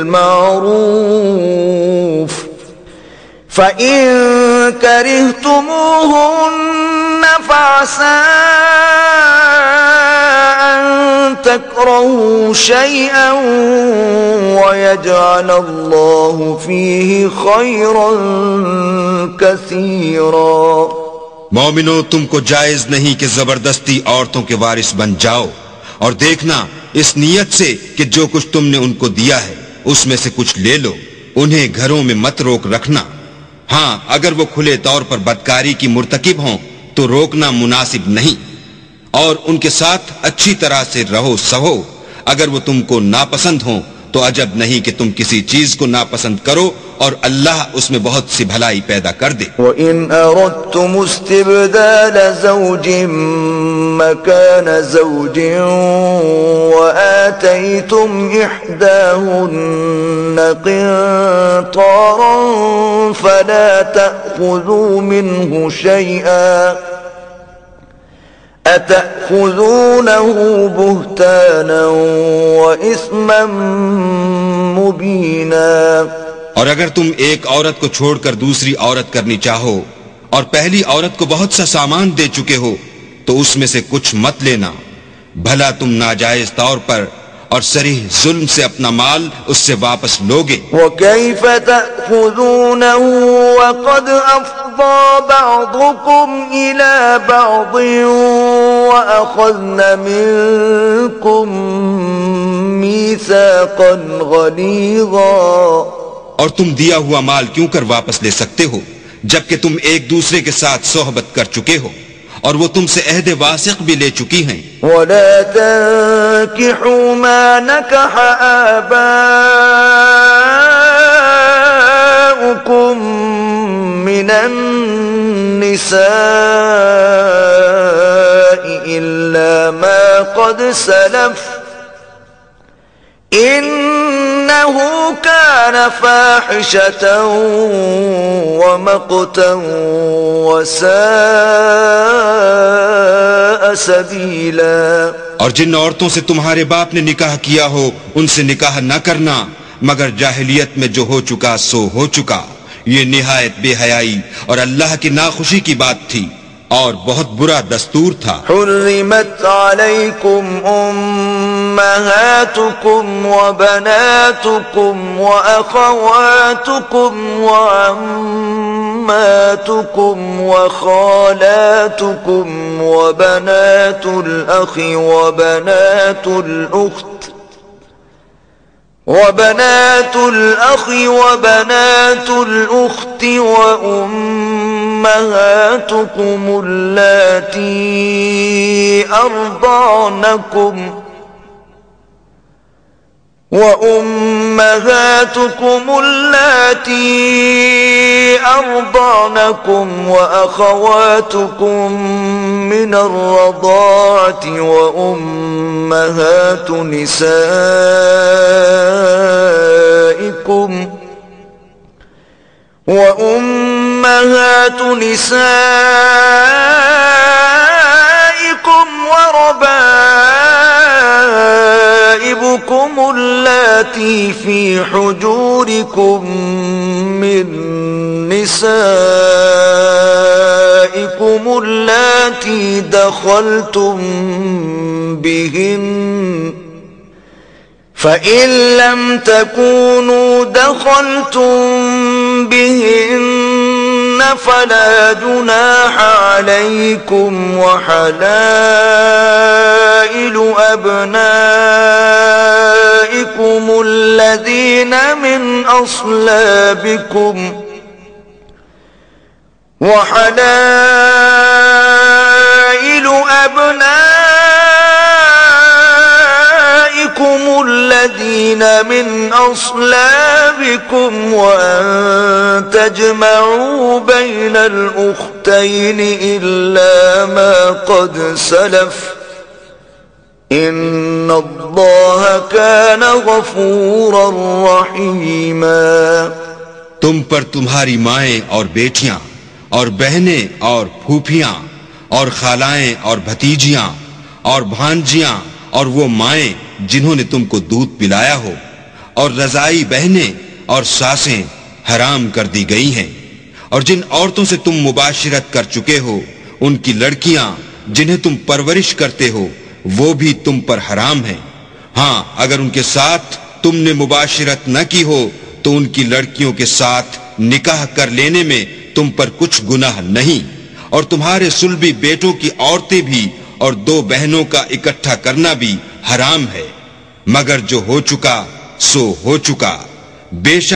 بالمعروف فإن كرهتموهن فعسى أن تكرهوا شيئا ويجعل الله فيه خيرا كثيرا. مومنو، تم کو جائز نہیں کہ زبردستی عورتوں کے وارث بن جاؤ، اور دیکھنا اس نیت سے کہ جو کچھ تم نے ان کو دیا ہے اس میں سے کچھ لے لو، انہیں گھروں میں مت روک رکھنا۔ ہاں اگر وہ کھلے طور پر بدکاری کی مرتکب ہوں تو روکنا مناسب نہیں، اور ان کے ساتھ اچھی طرح سے رہو سہو۔ اگر وہ تم کو ناپسند ہوں تو عجب نہیں کہ تم کسی چیز کو ناپسند کرو اور اللہ اس میں بہت سی بھلائی پیدا کر دے۔ وَإِنْ أَرَدْتُمُ اسْتِبْدَالَ زَوْجٍ مَكَانَ زَوْجٍ وَآتَيْتُمْ إِحْدَاهُنَّ قِنطَارًا فَلَا تَأْخُذُوا مِنْهُ شَيْئًا أَتَأْخُذُونَهُ بُهْتَانًا وَإِثْمًا مُبِينًا۔ اور اگر تم ایک عورت کو چھوڑ کر دوسری عورت کرنی چاہو اور پہلی عورت کو بہت سا سامان دے چکے ہو تو اس میں سے کچھ مت لینا، بھلا تم ناجائز طور پر اور صریح ظلم سے اپنا مال اس سے واپس لوگے۔ وَكَيْفَ تَأْخُذُونَهُ وَقَدْ أَفْضَىٰ بَعْضُكُمْ إِلَىٰ بَعْضٍ وَأَخَذْنَ مِنكُم مِّيثَاقًا غَلِيظًا۔ اور تم دیا ہوا مال کیوں کر واپس لے سکتے ہو جبکہ تم ایک دوسرے کے ساتھ صحبت کر چکے ہو اور وہ تم سے عہد واثق بھی لے چکی ہیں۔ وَلَا تَنكِحُوا مَا نَكَحَ آبَاؤُكُم مِّنَ النِّسَاءِ إِلَّا مَا قَدْ سَلَفَ إِنَّهُ كَانَ فَاحِشَةً وَمَقْتًا وَسَاءَ سَبِيلًا۔ اور جن عورتوں سے تمہارے باپ نے نکاح کیا ہو ان سے نکاح نہ کرنا مگر جاہلیت میں جو ہو چکا سو ہو چکا، یہ نہایت بے حیائی اور اللہ کی ناخوشی کی بات تھی اور بہت برا دستور تھا۔ حرمت علیکم امہاتکم وبناتکم واخواتکم وعماتکم وخالاتکم وبنات الاخ وبنات الاخت وبنات الأخ وبنات الأخت وأمهاتكم اللاتي أرضعنكم وأمهاتكم اللاتي أرضعنكم وأخواتكم من الرضاعة وأمهات نسائكم وأمهات نسائكم وربائبكم اللاتي في حجوركم من نسائكم اللاتي دخلتم بهن فإن لم تكونوا دخلتم بهن فلا جناح عليكم وحلائل أبنائكم الذين من أصلابكم وحلائل أبنائكم الذين من أصلابكم وأن تجمعوا بين الأختين إلا ما قد سلف إن الله كان غفورا رحيما۔ تم پر تمہاری مائیں اور بیٹیاں اور بہنیں اور پھوپھیاں اور خالائیں اور بھتیجیاں اور بھانجیاں اور وہ مائیں جنہوں نے تم کو دودھ پلایا ہو اور رضائی بہنیں اور ساسیں حرام کر دی گئی ہیں، اور جن عورتوں سے تم مباشرت کر چکے ہو ان کی لڑکیاں جنہیں تم پرورش کرتے ہو وہ بھی تم پر حرام ہیں۔ ہاں اگر ان کے ساتھ تم نے مباشرت نہ کی ہو تو ان کی لڑکیوں کے ساتھ نکاح کر لینے میں تم پر کچھ گناہ نہیں، اور تمہارے صلبی بیٹوں کی عورتیں بھی اور دو بہنوں کا اکٹھا کرنا بھی حرام ہے، مگر جو ہو چکا سو ہو چکا، بے شک